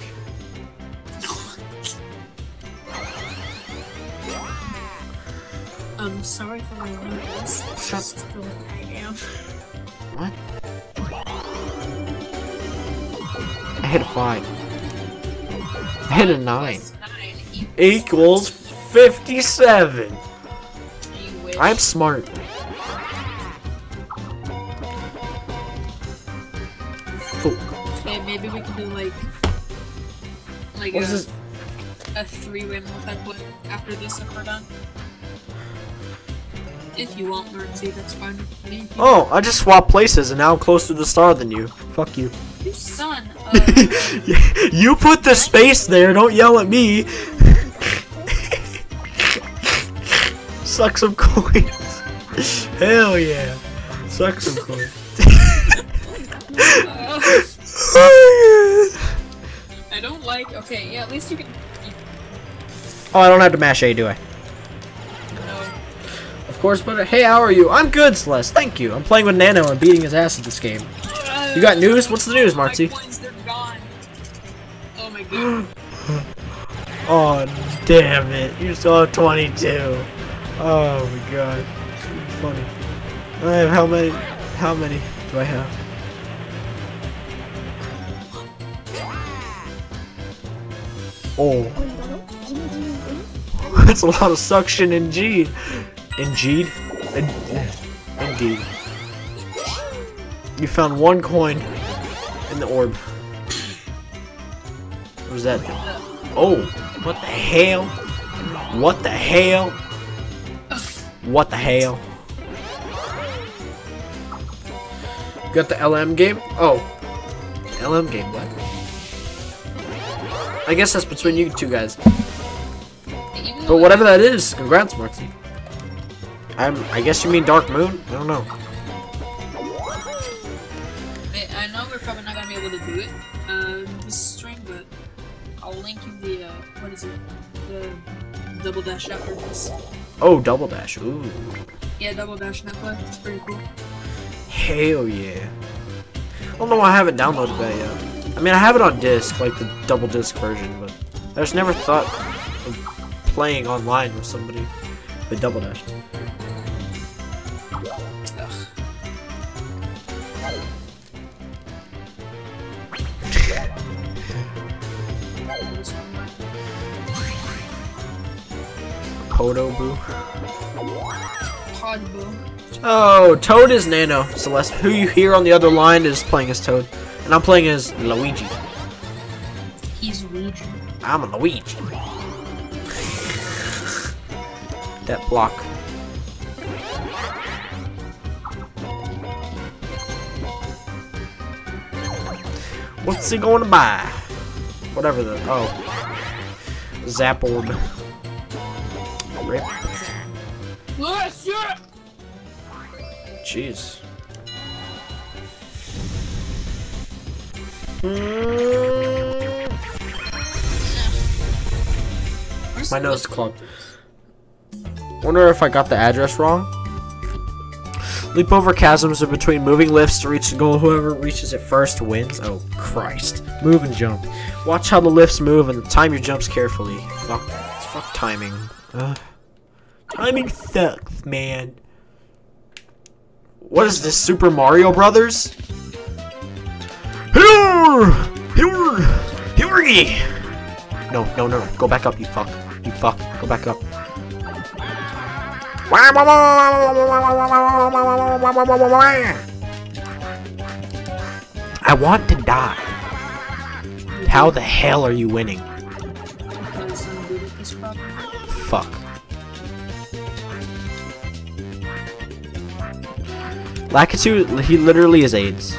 I'm sorry for my language. Shut up. I am. What? I hit a five. I hit a nine. nine equals fifty-seven. I'm smart. Okay, maybe we can do like... Like what a, is this? a three-way multiplayer after this if we're done. If you want, Marcy, that's fine with me. Oh, I just swapped places and now I'm closer to the star than you. Fuck you. You son of... You put the space there, don't yell at me. Suck some coins. Hell yeah. Suck some coins. I don't like... Okay, yeah, at least you can... Oh, I don't have to mash A, do I? Of course, but hey, how are you? I'm good, Celeste. Thank you. I'm playing with Naknow and beating his ass at this game. You got news? What's the news, Martzy? My coins, they're gone. Oh my god. Oh, damn it. You still have twenty-two. Oh my god. Funny. I have how many? How many do I have? Oh. That's a lot of suction indeed. Indeed? Indeed. You found one coin in the orb. What was that? Oh, what the hell? What the hell? What the hell? You got the L M game? Oh. L M game, what? I guess that's between you two guys. But whatever that is, congrats, Marty. I'm, I guess you mean Dark Moon? I don't know. I know we're probably not gonna be able to do it uh, this stream, but I'll link you the, uh, what is it? The Double Dash after this. Oh, Double Dash, ooh. Yeah, Double Dash network, it's pretty cool. Hell yeah. I don't know why I haven't downloaded that yet. I mean, I have it on disc, like the double disc version, but I just never thought of playing online with somebody with Double Dash. Podo Boo. Pod Boo. Oh, Toad is Naknow. Celeste, who you hear on the other line is playing as Toad. And I'm playing as Luigi. He's Luigi. I'm a Luigi. That block. What's he going to buy? Whatever the... Oh. Zap orb. Rip. Jeez. My nose is clogged. Wonder if I got the address wrong. Leap over chasms in between moving lifts to reach the goal. Whoever reaches it first wins. Oh, Christ. Move and jump. Watch how the lifts move and time your jumps carefully. Fuck. Fuck timing. Ugh. Timing sucks, man. What is this, Super Mario Brothers? No, no, no. Go back up, you fuck. You fuck. Go back up. I want to die. How the hell are you winning? Fuck. Lakitu, he literally is AIDS.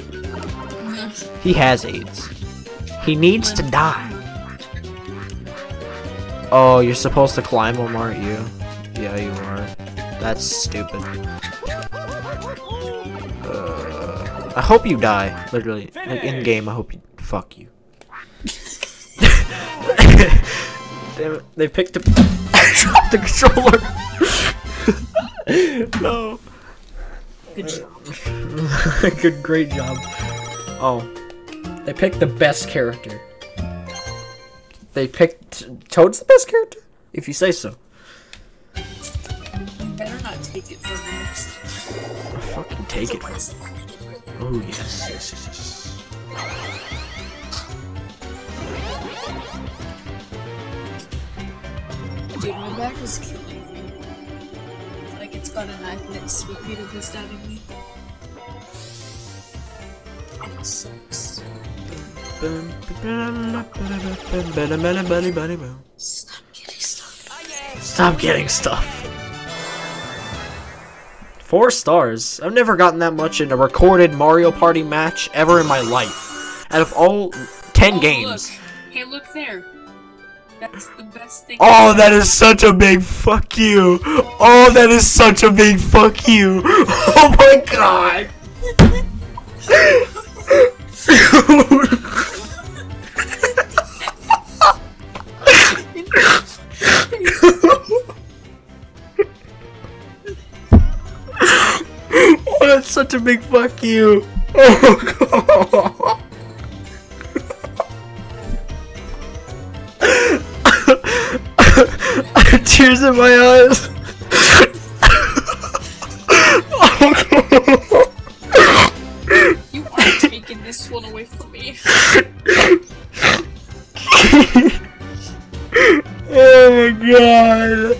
He has AIDS. He needs to die. Oh, you're supposed to climb him, aren't you? Yeah, you are. That's stupid. Uh, I hope you die. Literally. Like, in game, I hope you. Fuck you. Damn it. They picked up. Dropped the controller. No. Good job. Good, great job. Oh. They picked the best character. They picked Toad's the best character? If you say so. You better not take it from us. I'll fucking take it. Oh yes, yes, yes, yes. Dude, my back is killing me. Like it's got a knife and it's repeatedly stabbing me. It sucks. Stop getting stuff. Stop getting stuff. Four stars. I've never gotten that much in a recorded Mario Party match ever in my life. Out of all ten Oh, games. Look. Hey, look there. That's the best thing. Oh, that is such a big fuck you. Oh, that is such a big fuck you. Oh my god. Oh, that's such a big fuck you. Oh god. I have tears in my eyes. Oh god. You are taking this one away from me. Oh my god.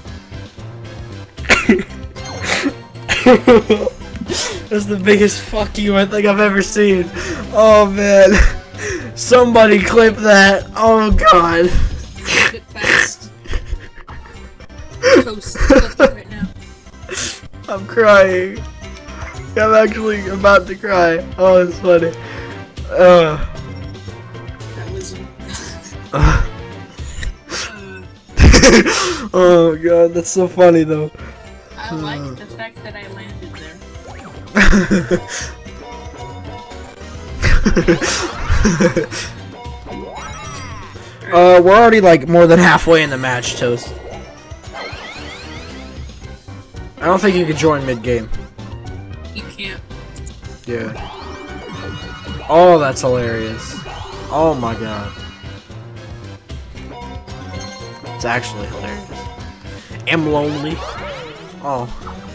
That's the biggest fuck you I think I've ever seen. Oh man. Somebody clip that. Oh god. Clip it fast. Toast. Clip it right now. I'm crying. I'm actually about to cry. Oh, it's funny. Uh. That was. Uh. Oh god, that's so funny though. I like the fact that I landed there. uh, we're already like more than halfway in the match, Toast. I don't think you can join mid-game. You can't. Yeah. Oh, that's hilarious. Oh my god. It's actually hilarious. I'm lonely. Oh.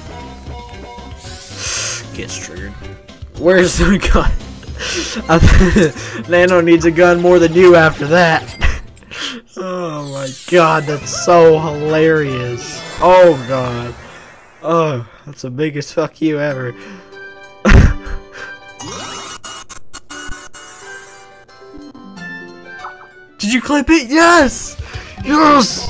Gets triggered. Where's the gun? Nano needs a gun more than you after that. Oh my god, that's so hilarious. Oh god. Oh, that's the biggest fuck you ever. Did you clip it? Yes! Yes!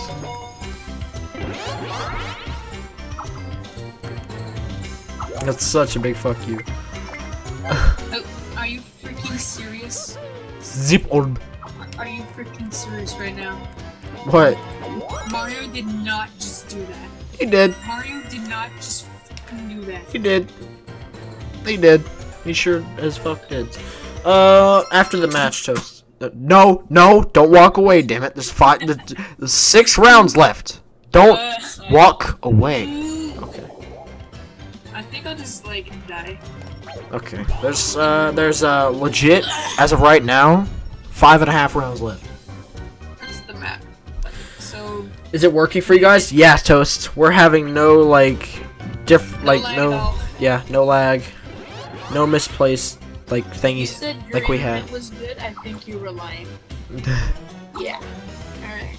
That's such a big fuck you. Oh, are you freaking serious? Zip orb. Are you freaking serious right now? What? Mario did not just do that. He did. Mario did not just fucking do that. He did. He did. He sure as fuck did. Uh, after the match, Toast. Uh, no, no, don't walk away, damn it. There's five, there's, there's six rounds left. Don't Uh, walk away. Okay. I think I'll just like die. Okay. There's uh, there's uh, legit as of right now, five and a half rounds left. That's the map. So. Is it working for you guys? Yeah, Toast. We're having no like, diff, No like lag no, at all. yeah, no lag, no misplaced like You thingies said your like we internet had. was good. I think you were lying. Yeah. Alright.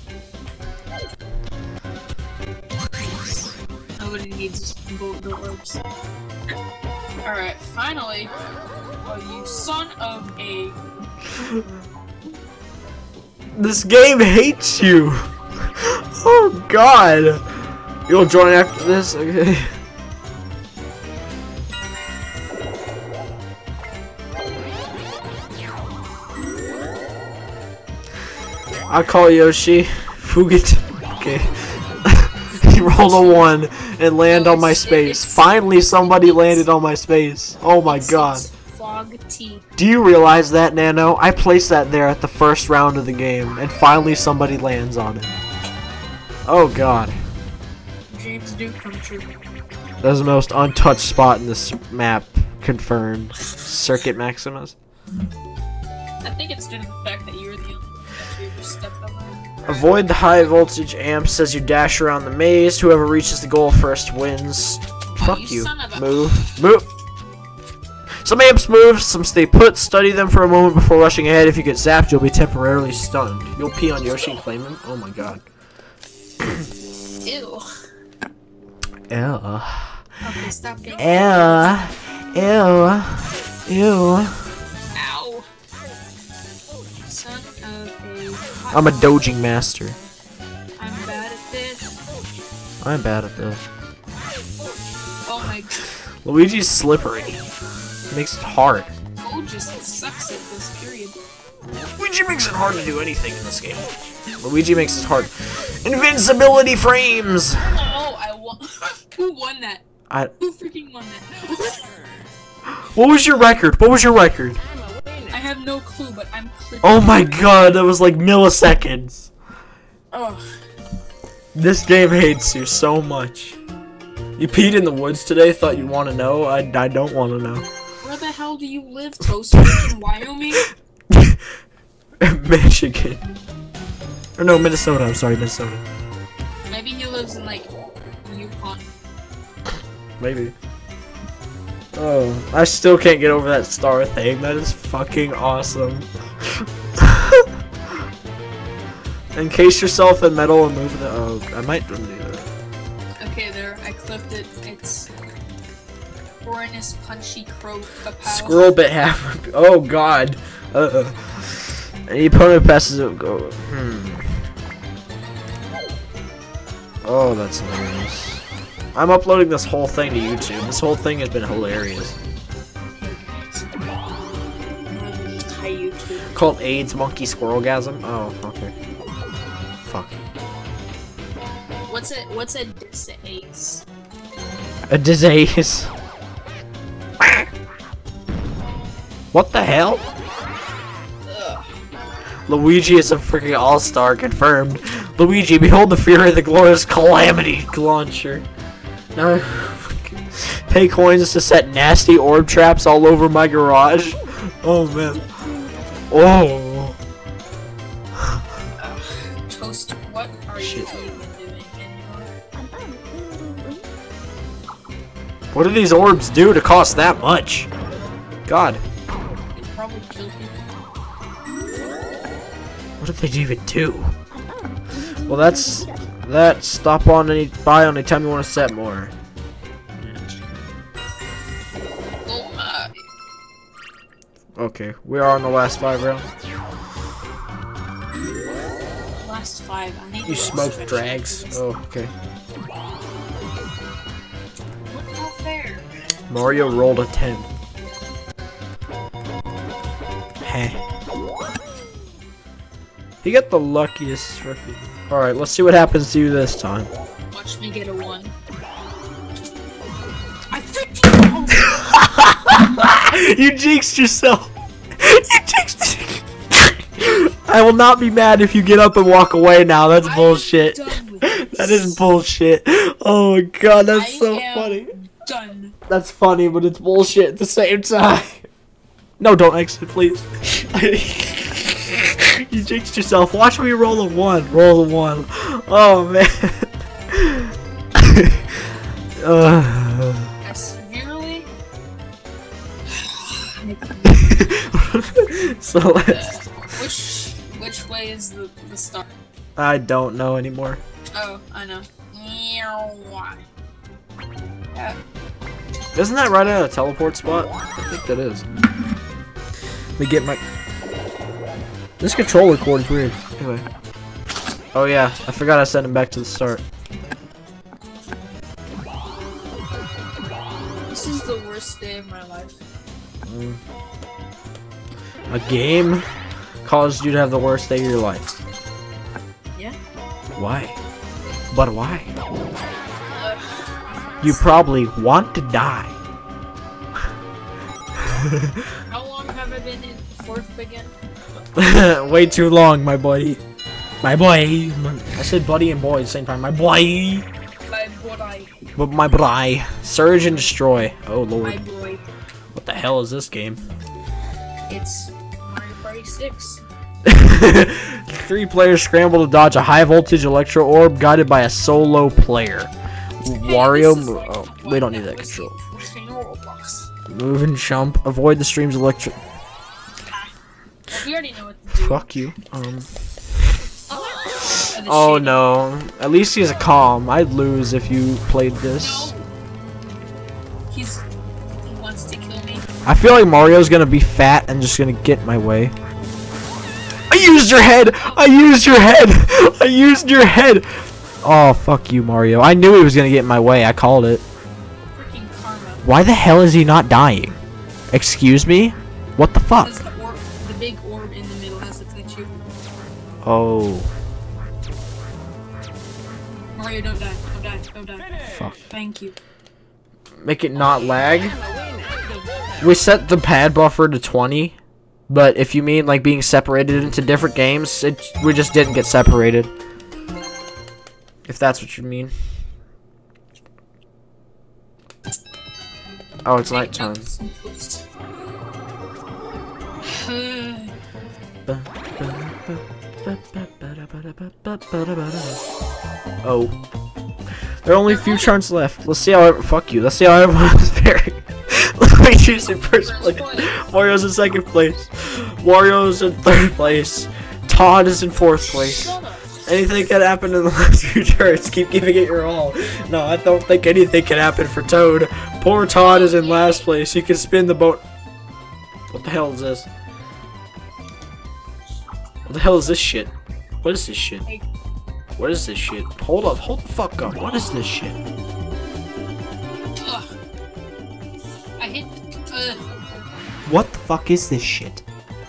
Nobody needs both the orbs. Alright, finally. Oh, you son of a. This game hates you. Oh god. You'll join after this? Okay. I call Yoshi. Fugit. Okay. He rolled a one and land No, on my it's- space. it's- Finally somebody it's- landed on my space. Oh my It's- god. it's Fog tea. Do you realize that, Nano? I placed that there at the first round of the game, and finally somebody lands on it. Oh god. Dreams do come true. That's the most untouched spot in this map. Confirmed. Circuit Maximus. I think it's due to the fact that you were the only one that actually stepped up on it. Avoid the high voltage amps as you dash around the maze. Whoever reaches the goal first wins. Fuck you you. son of a- Move. Move. Some amps move, some stay put. Study them for a moment before rushing ahead. If you get zapped, you'll be temporarily stunned. You'll pee on Yoshi and claim him? Oh my god. Ew. Ew. Okay, stop getting. Ew. Ew. Ew. Ow. Son of a. I'm a dodging master. I'm bad at this. I'm bad at this. Oh my god. Luigi's slippery. Makes it hard. Cole just sucks at this, period. Luigi makes it hard to do anything in this game. Luigi makes it hard. Invincibility frames! Oh, I won. Who won that? I. Who freaking won that? What was your record? What was your record? I have no clue, but I'm clicking. Oh my god, that was like milliseconds. Oh. This game hates you so much. You peed in the woods today? Thought you'd want to know? I, I don't want to know. Where the hell do you live, Toast? In Wyoming? Michigan. Or no, Minnesota. I'm sorry, Minnesota. Maybe he lives in, like, Yukon. Maybe. Oh, I still can't get over that star thing. That is fucking awesome. Encase yourself in metal and move the. Oh, I might do that. Okay, there. I clipped it. It's. Hornus Punchy Crow Kapow. Squirrel bit half. Oh god. Uh. -uh. Any opponent passes it. Go. Hmm. Oh, that's hilarious. I'm uploading this whole thing to YouTube. This whole thing has been hilarious. Hi, YouTube. Called AIDS Monkey Squirrelgasm. Oh, okay. Fuck. What's a what's a disace? A disease. What the hell? Ugh. Luigi is a freaking all-star, confirmed. Luigi, behold the fury of the glorious calamity launcher. Now, pay coins to set nasty orb traps all over my garage. Oh man. Oh. Ugh. Toast, what are Shit. you even doing anymore? What do these orbs do to cost that much? God. They probably kill people. What did they even do? Well, that's that. Stop on any buy on anytime you want to set more. Oh my. Okay, we are on the last five rounds. Last five. I need You to smoke stretch drags. this. Oh, okay. What not fair? Mario rolled a ten. Heh. He got the luckiest freaking. Alright, let's see what happens to you this time. Watch me get a one. I freaking. You jinxed yourself! You jinxed I will not be mad if you get up and walk away now. That's I'm bullshit. done with this. That is bullshit. Oh my god, that's I so am funny. Done. That's funny, but it's bullshit at the same time. No, don't exit, please. You jinxed yourself. Watch me roll a one. Roll a one. Oh man. uh. I severely. Celeste. Uh, which which way is the the star? I don't know anymore. Oh, I know. Yeah. Isn't that right at a teleport spot? I think that is. Let me get my. This controller cord is weird. Anyway. Oh yeah, I forgot I sent him back to the start. This is the worst day of my life. Mm. A game caused you to have the worst day of your life. Yeah. Why? But why? You probably want to die. How long have I been in fourth again? Way too long, my buddy. My boy. I said buddy and boy at the same time. My boy. My boy. But my boy. Surge and destroy. Oh lord. My boy. What the hell is this game? It's Mario Party six. Three players scramble to dodge a high voltage electro orb guided by a solo player. Wario. Hey, like oh, we don't need that control. Roblox. Move and jump. Avoid the stream's electric. We already know what to do. Fuck you. Um. Oh, Oh no. At least he's a calm. I'd lose if you played this. No. He's he wants to kill me. I feel like Mario's gonna be fat and just gonna get in my way. I used your head! I used your head! I used your head! Oh, fuck you, Mario. I knew he was gonna get in my way. I called it. Freaking karma. Why the hell is he not dying? Excuse me? What the fuck? Because the, orb, the big orb in the middle has to touch you. Oh. Mario, don't die. Don't die. Don't die. Fuck. Thank you. Make it not lag? We set the pad buffer to twenty. But if you mean like being separated into different games, it we just didn't get separated. If that's what you mean. Oh, it's nighttime. Oh. There are only a few charts left. Let's see how I- fuck you. Let's see how everyone's pairing. Luigi's in first place. Mario's in second place. Wario's in third place. Todd is in fourth place. Anything can happen in the last few turns. Keep giving it your all. No, I don't think anything can happen for Toad. Poor Todd is in last place. He can spin the boat. What the hell is this? What the hell is this shit? What is this shit? What is this shit? Hold up, hold the fuck up. What is this shit? Ugh. I hit. Uh, What the fuck is this shit?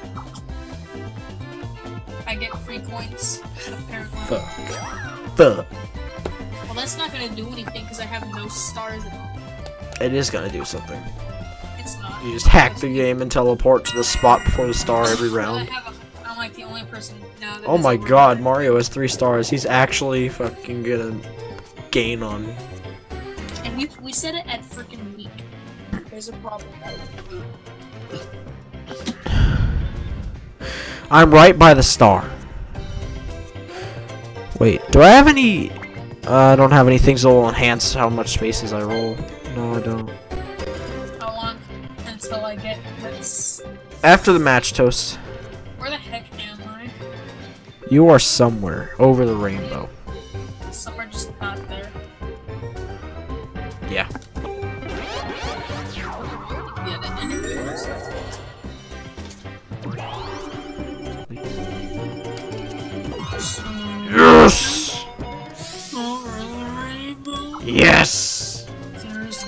I get free coins. Apparently. Fuck. Fuck. Well, that's not gonna do anything because I have no stars at all. It is gonna do something. It's not. You just hack the game and teleport to the spot before the star every I round. have a, I'm like the only person now that Oh has my a- god, Mario has three stars. He's actually fucking gonna gain on me. And we we set it at freaking week. There's a problem. I'm right by the star. Wait, do I have any... Uh, I don't have any things that will enhance how much spaces I roll. No, I don't. How long until I get this? After the match, Toast. Where the heck am I? You are somewhere over the rainbow. Somewhere just not there. Yeah. Yeah, the enemy was Yes! rainbow. Yes! There's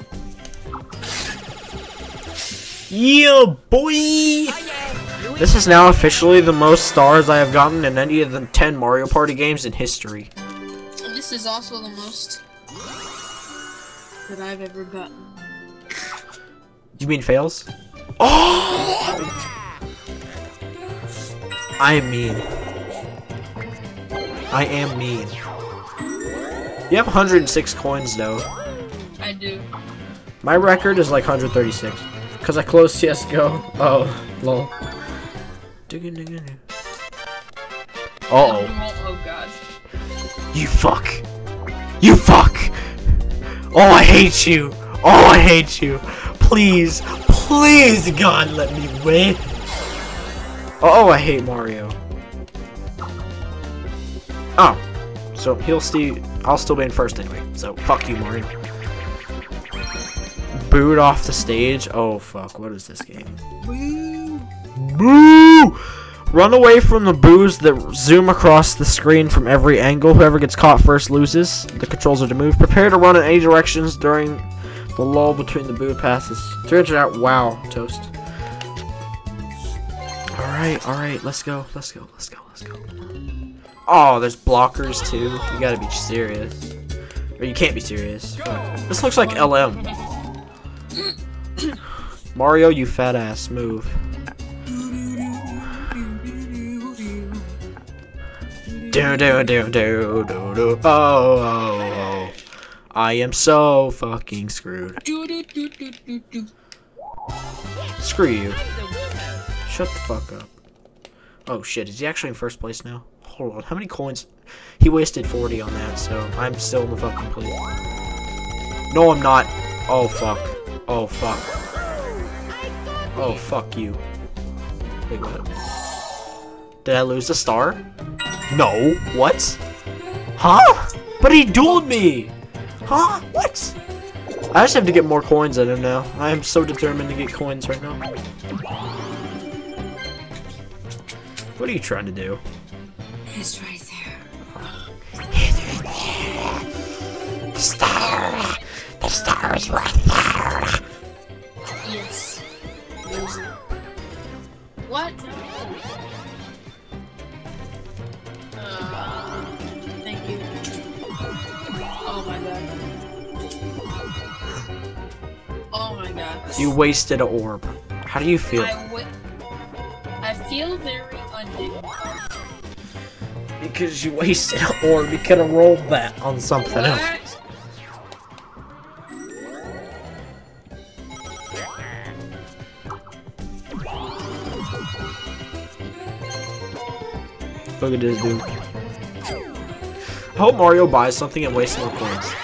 Yeah, boy! This is now officially the most stars I have gotten in any of the ten Mario Party games in history. And this is also the most that I've ever gotten. You mean fails? Oh! I am mean. I am mean. You have one hundred six coins though. I do. My record is like one hundred thirty-six. Cause I closed C S G O. Oh, lol. Uh oh. Oh god. You fuck. You fuck. Oh, I hate you. Oh, I hate you. Please, Please, God, let me win. Oh, I hate Mario. Oh, so he'll still, I'll still be in first anyway. So fuck you, Mario. Booed off the stage. Oh fuck, what is this game? Boo! Boo! Run away from the boos that zoom across the screen from every angle. Whoever gets caught first loses. The controls are to move. Prepare to run in any directions during the lull between the boo passes. three hundred out. Wow, Toast. Alright, alright, let's go, let's go, let's go, let's go. Oh, there's blockers too. You gotta be serious. Or you can't be serious. This looks like L M. Mario, you fat ass, move. Do do do do do do. Oh, oh, oh. I am so fucking screwed. Screw you. Shut the fuck up. Oh shit, is he actually in first place now? Hold on, how many coins? He wasted forty on that, so I'm still in the fucking play. No, I'm not. Oh fuck. Oh fuck. Oh fuck you. Wait, what? Did I lose a star? No. What? Huh? But he dueled me! Huh? What? I just have to get more coins at him now. I am so determined to get coins right now. What are you trying to do? It's right there. It's right there. The star. The star is right there. Yes. There's it. What? Uh, thank you. Oh my god. Oh my god. You wasted an orb. How do you feel? I, I feel very undignified. Because you wasted an orb. You could have rolled that on something What? else. Look at this dude. I hope Mario buys something and wastes more coins.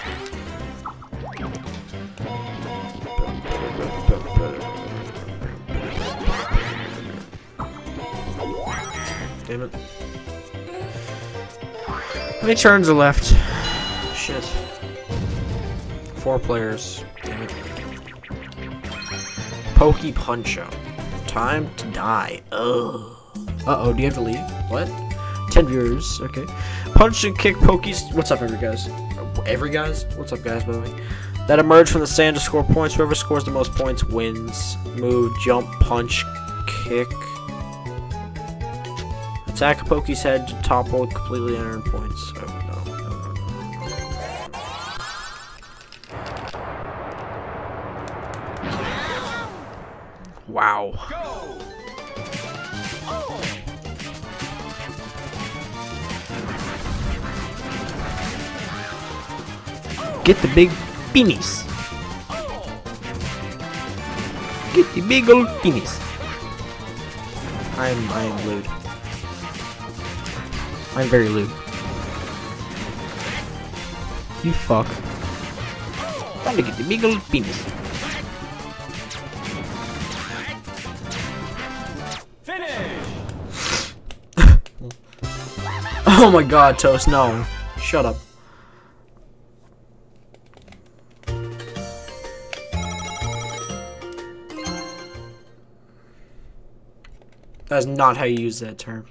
Damn it. How many turns are left? Shit. Four players. Damn it. Pokey Punch-Out. Time to die. Ugh. Uh-oh, do you have to leave? What? ten viewers, okay. Punch and kick pokies. What's up, every guys? Every guys? What's up, guys, by the way? That emerge from the sand to score points. Whoever scores the most points wins. Move, jump, punch, kick. Attack a pokey's head to topple completely and earn points. Oh, no. No, no, no, no. Wow. Get the big penis. Get the big old penis. I'm I'm lewd. I'm very lewd. You fuck. Time to get the big old penis. Finish. Oh my god, Toast, no. Shut up. That's not how you use that term.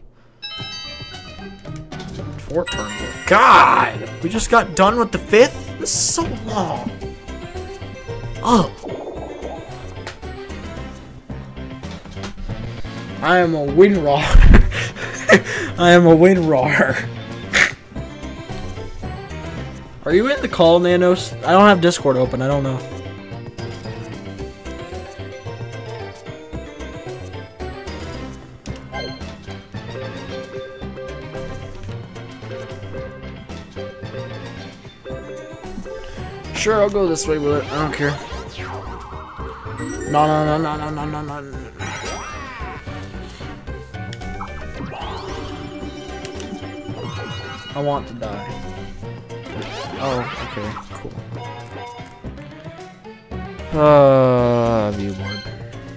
Four turns. God! We just got done with the fifth? This is so long. Oh. I am a win roar. I am a win roar. Are you in the call, Nanos? I don't have Discord open. I don't know. Sure, I'll go this way with it. I don't care. No, no, no, no, no, no, no, no. I want to die. Oh, okay, cool. Uh, view board.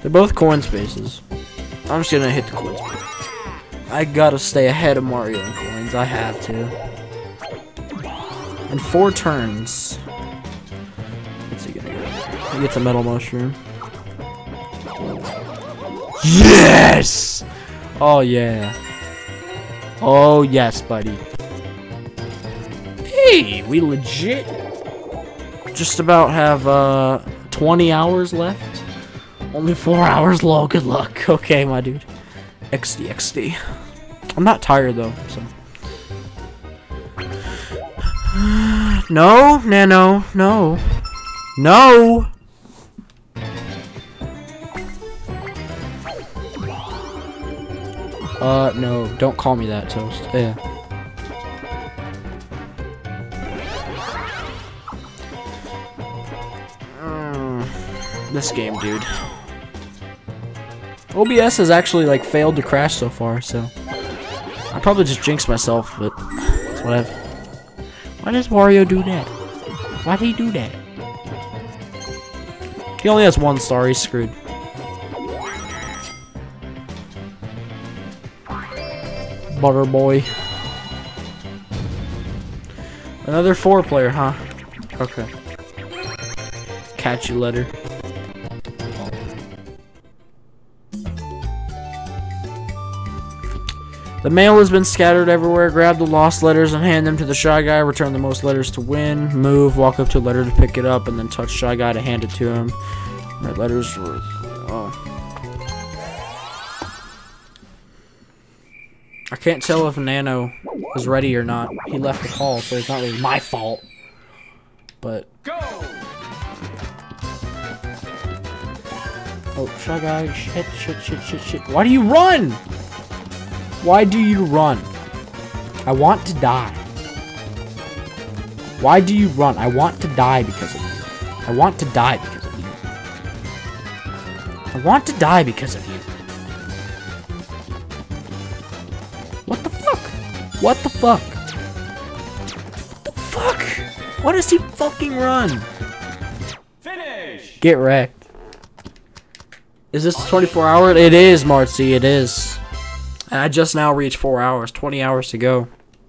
They're both coin spaces. I'm just gonna hit the coin space. I gotta stay ahead of Mario in coins. I have to. In four turns. What's he gonna get? He gets a metal mushroom. Yes! Oh yeah. Oh yes, buddy. Hey, we legit just about have uh twenty hours left. Only four hours low. Good luck. Okay, my dude. X D X D. I'm not tired though, so. No, Nano, no, no. Uh, no, don't call me that, Toast. Yeah. Mm, this game, dude. O B S has actually like failed to crash so far, so I probably just jinxed myself, but that's what I've. Why does Wario do that? Why'd he do that? He only has one star. He's screwed. Butter boy. Another four player, huh? Okay. Catch you later. The mail has been scattered everywhere. Grab the lost letters and hand them to the Shy Guy. Return the most letters to win. Move, walk up to a letter to pick it up, and then touch Shy Guy to hand it to him. Right, letters worth. Oh. I can't tell if Nano is ready or not. He left the call, so it's not really my fault. But. Go! Oh, Shy Guy. Shit, shit, shit, shit, shit. Why do you run? Why do you run? I want to die. Why do you run? I want to die because of you. I want to die because of you. I want to die because of you. What the fuck? What the fuck? What the fuck? Why does he fucking run? Finish! Get wrecked. Is this twenty-four hour? It is, Marcy, it is. And I just now reached four hours. twenty hours to go.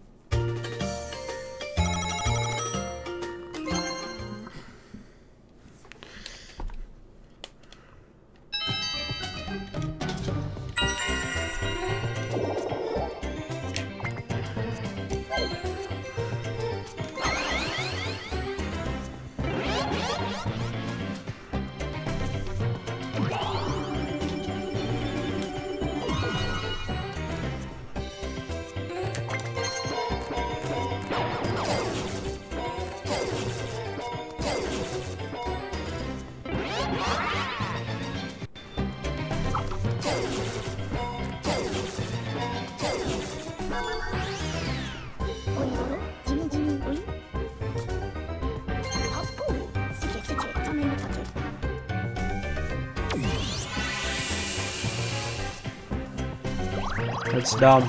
That's dumb.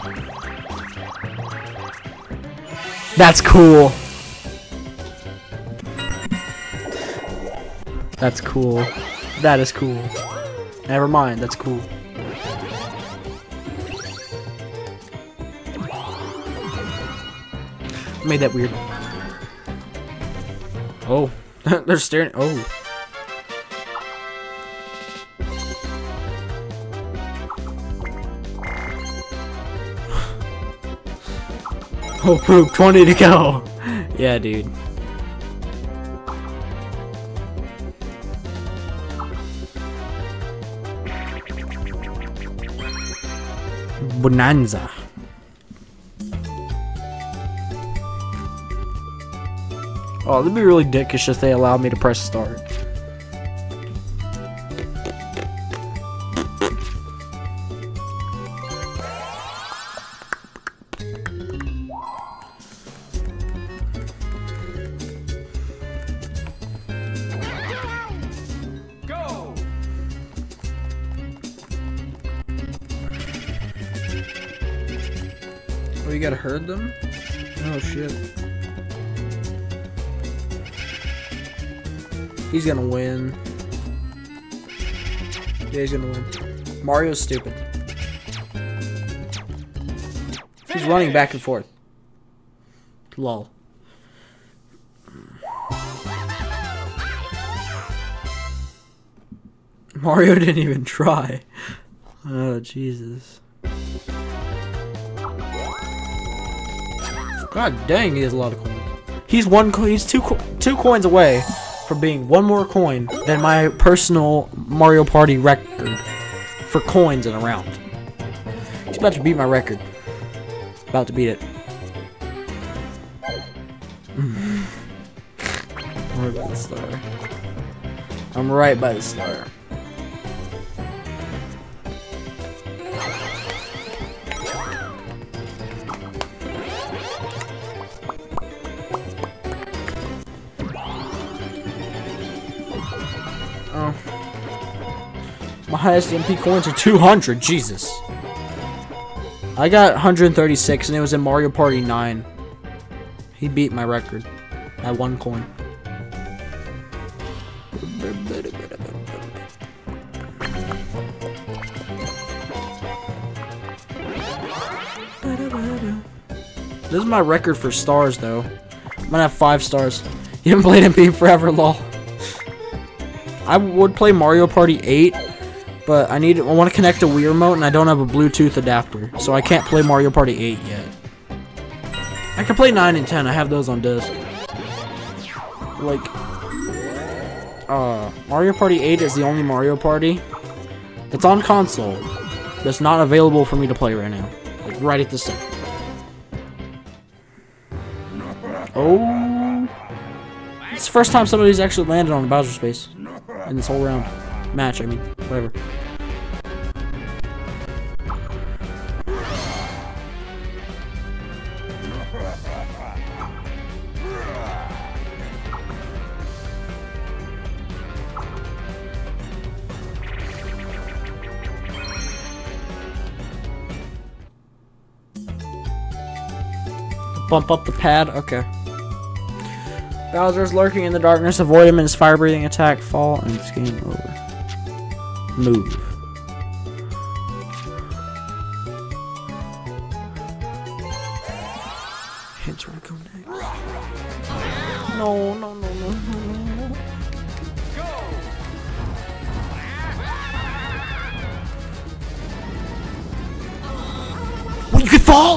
That's cool. That's cool. That is cool. Never mind, that's cool. I made that weird. Oh, they're staring. Oh. Oh, poop, twenty to go. Yeah, dude. Bonanza. Oh, that'd be really dickish if they allowed me to press start. Oh, you gotta herd them? Oh shit. He's gonna win. Yeah, he's gonna win. Mario's stupid. He's running back and forth. Lol. Mario didn't even try. Oh, Jesus. God dang, he has a lot of coins. He's one co he's two co two coins away from being one more coin than my personal Mario Party record for coins in a round. He's about to beat my record. About to beat it. I'm right by the star. I'm right by the star. Oh. My highest M P coins are two hundred, Jesus. I got one hundred thirty-six and it was in Mario Party nine. He beat my record at one coin. This is my record for stars though. I'm gonna have five stars. You haven't played M P forever, lol. I would play Mario Party eight, but I need I want to connect a Wii remote and I don't have a Bluetooth adapter, so I can't play Mario Party eight yet. I can play nine and ten. I have those on disc. Like, uh, Mario Party eight is the only Mario Party that's on console that's not available for me to play right now. Like right at this second. Oh, it's the first time somebody's actually landed on a Bowser space in this whole round match. I mean, whatever. Bump up the pad. Okay. Bowser's lurking in the darkness. Avoid him in his fire-breathing attack. Fall and it's game over. Move. Hints where to go next. No, no, no, no, no, no. What, you can fall?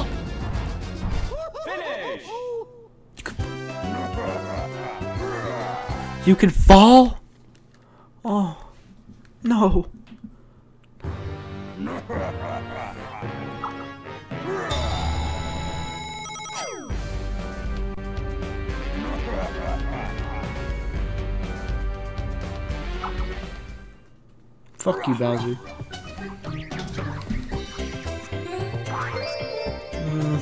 You can fall? Oh, no. Fuck you, Bowser. Mm.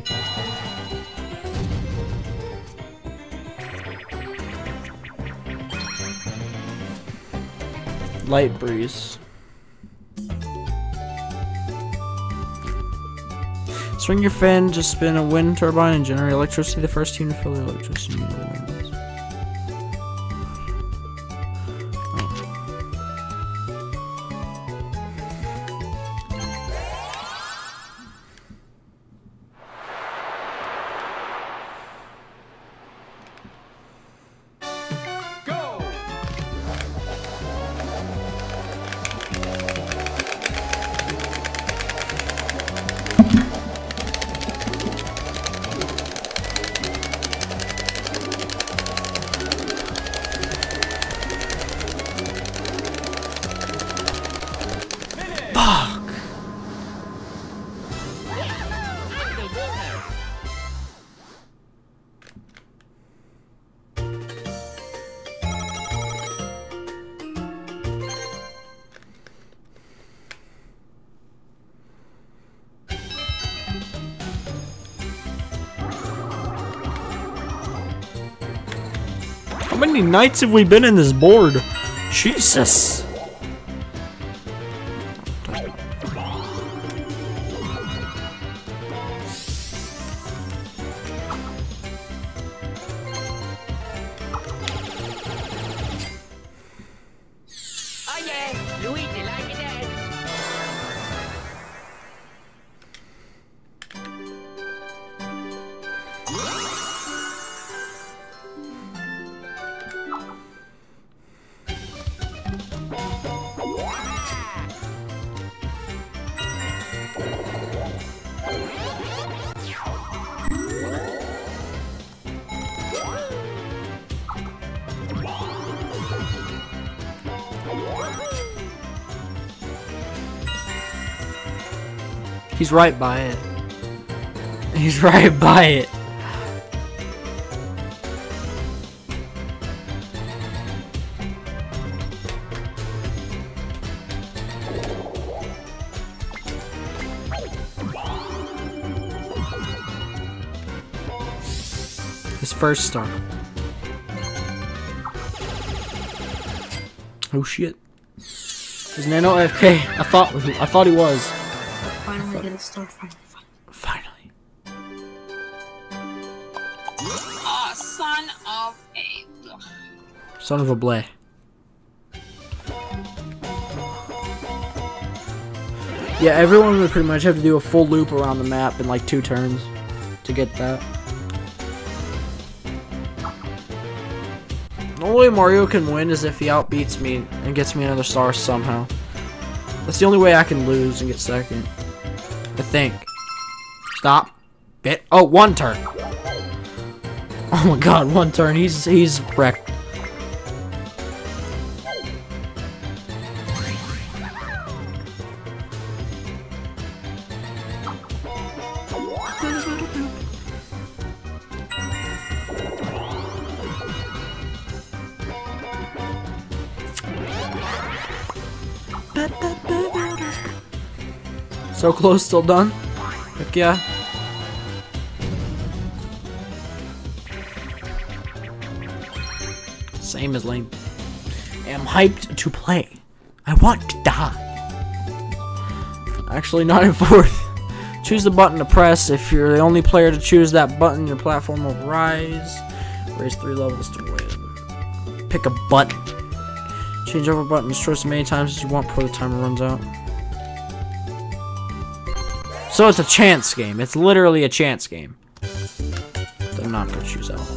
Light breeze. Swing your fan, just spin a wind turbine and generate electricity. The first team to fill the electricity wins. How many nights have we been in this board? Jesus. Oh yeah. You eat it like it is. He's right by it. He's right by it. His first star. Oh shit. Is Nano A F K? I thought I thought he was. Finally get a star. Finally. Finally. Ah, son of a. Son of a blay. Yeah, everyone would pretty much have to do a full loop around the map in like two turns to get that. The only way Mario can win is if he outbeats me and gets me another star somehow. That's the only way I can lose and get second. I think. Stop. Bit. Oh, one turn. Oh my god, one turn. He's he's wrecked. So close, still done? Heck yeah. Same as lame. I'm hyped to play. I want to die. Actually, not in fourth. Choose the button to press. If you're the only player to choose that button, your platform will rise. Raise three levels to win. Pick a button. Change over buttons. Choose as many times as you want before the timer runs out. So it's a chance game. It's literally a chance game. I'm not gonna choose out.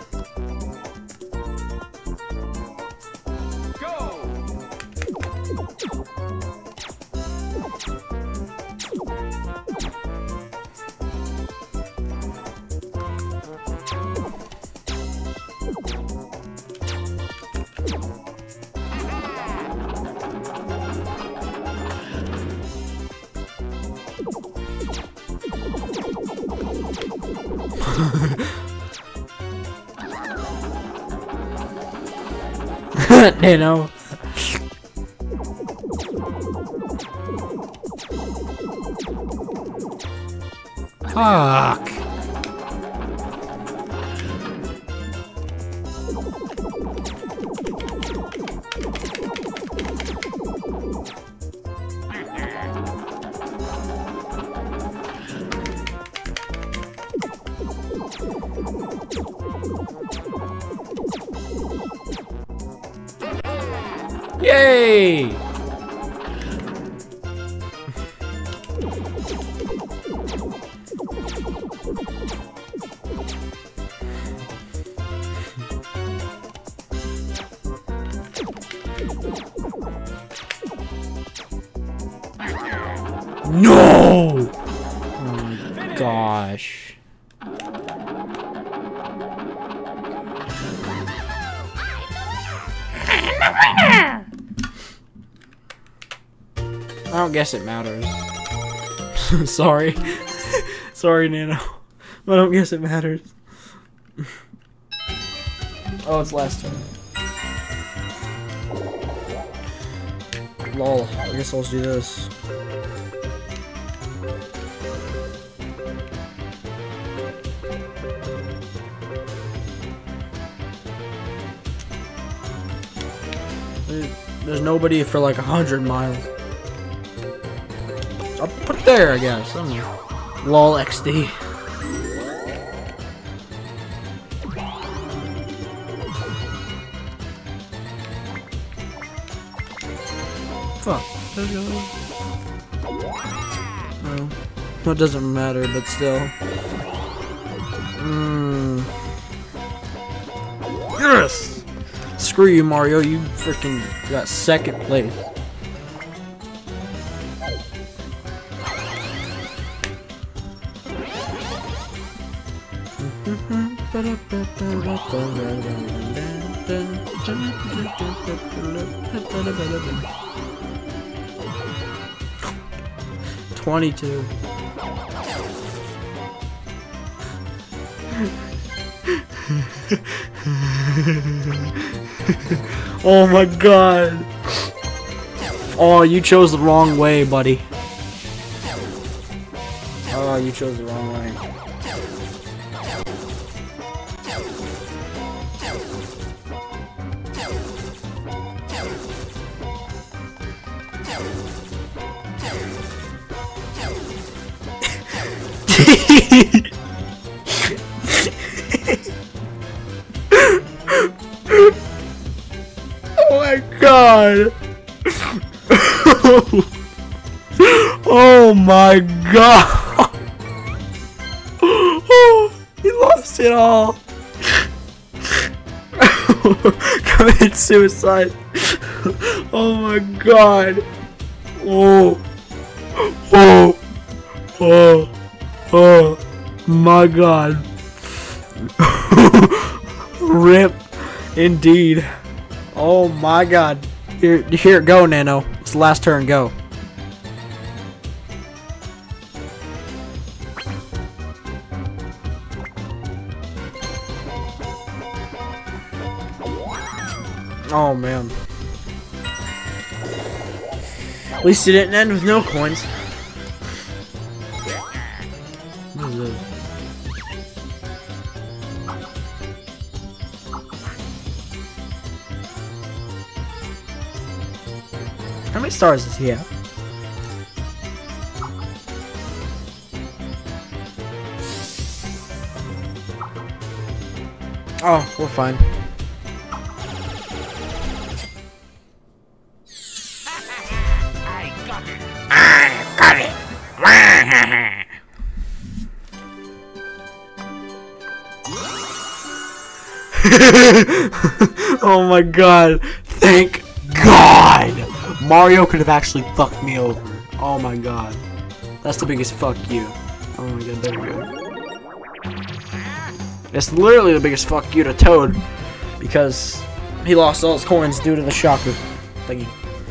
Nano. Fuck. Yay! No! Oh my gosh. I don't guess it matters. Sorry. Sorry, Nano. I don't guess it matters. Oh, it's last turn. Lol. I guess I'll just do this. There's nobody for like a hundred miles. I'll put it there, I guess. I don't know. Lol X D. Fuck. Oh. Well, it doesn't matter, but still. Mm. Yes! Screw you, Mario. You freaking got second place. Twenty-two. Oh my god. Oh, you chose the wrong way, buddy. Oh, you chose the wrong way. Oh my god. Oh my god. Oh, he lost it all. Committed suicide. Oh my god. Oh. Oh. Oh. Oh my god. Rip indeed. Oh my god. Here, here, go, Nano. It's the last turn, go. Oh man. At least it didn't end with no coins. What is this? How many stars does he have? Oh, we're fine. I got it. I got it. Oh my god. Thank God. Mario could have actually fucked me over. Oh my god. That's the biggest fuck you. Oh my god, there we go. It's literally the biggest fuck you to Toad. Because he lost all his coins due to the shocker thingy.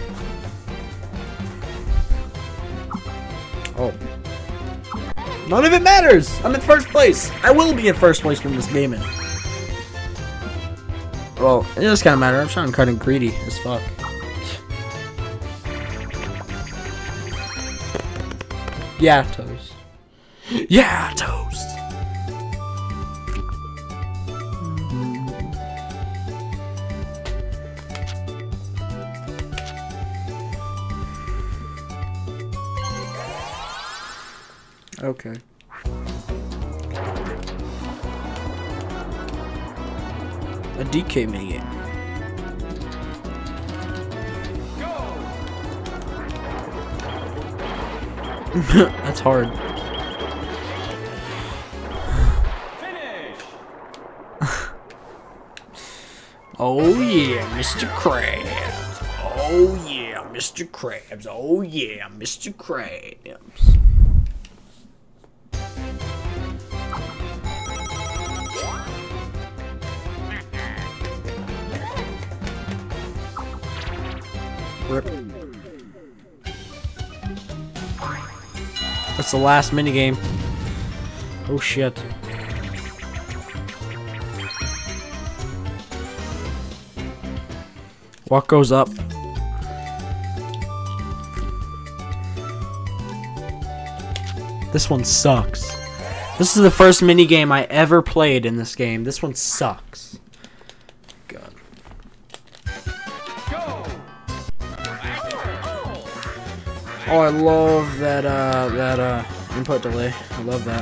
Oh. None of it matters! I'm in first place! I will be in first place from this game in. Well, it does kind of matter. I'm trying kind of greedy as fuck. Yeah, toast. Yeah, toast. Okay. A D K minigame. That's hard. Oh yeah, Mister Krabs. Oh yeah, Mister Krabs. Oh yeah, Mister Krabs. Rip. That's the last minigame. Oh shit. What goes up? This one sucks. This is the first minigame I ever played in this game. This one sucks. God. Oh, I love that, uh, that, uh, input delay. I love that.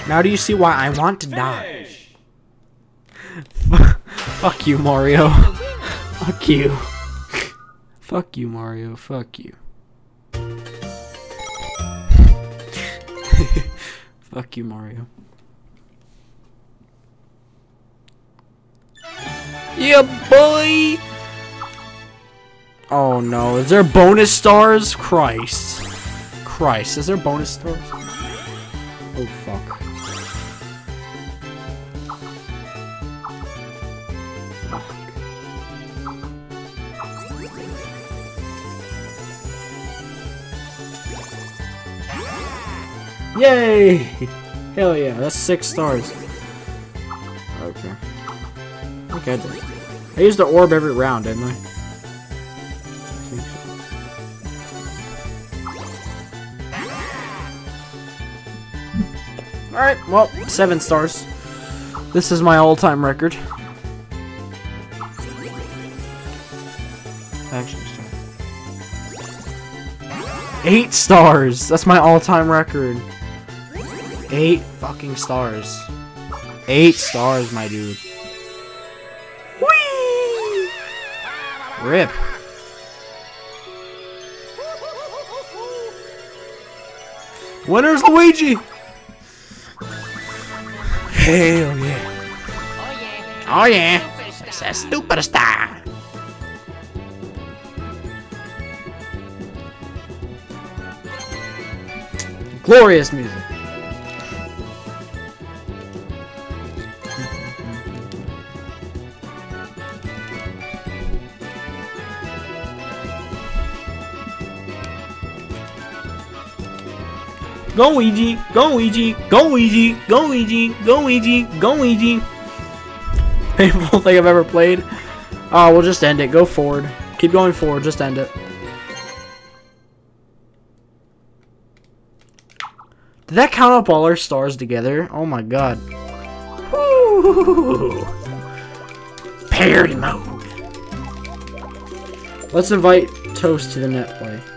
Now do you see why I want to die? Fuck you, Mario. Fuck you. Fuck you, Mario. Fuck you. Fuck you, Mario. Yeah, boy! Oh no, is there bonus stars? Christ. Christ, is there bonus stars? Oh fuck. Yay! Hell yeah, that's six stars. Okay. Okay, I did. I used the orb every round, didn't I? Alright, well, seven stars. This is my all-time record. Actually, eight stars! That's my all-time record. Eight fucking stars. Eight stars, my dude. Whee! Rip. Winner's Luigi! Hell yeah. Oh yeah. It's a superstar. Glorious music. Go Luigi, go Luigi, go Luigi, go Luigi, go Luigi, go Luigi. Painful thing I've ever played. Oh, we'll just end it. Go forward. Keep going forward. Just end it. Did that count up all our stars together? Oh my god. Woo! Party mode. Let's invite Toast to the net play.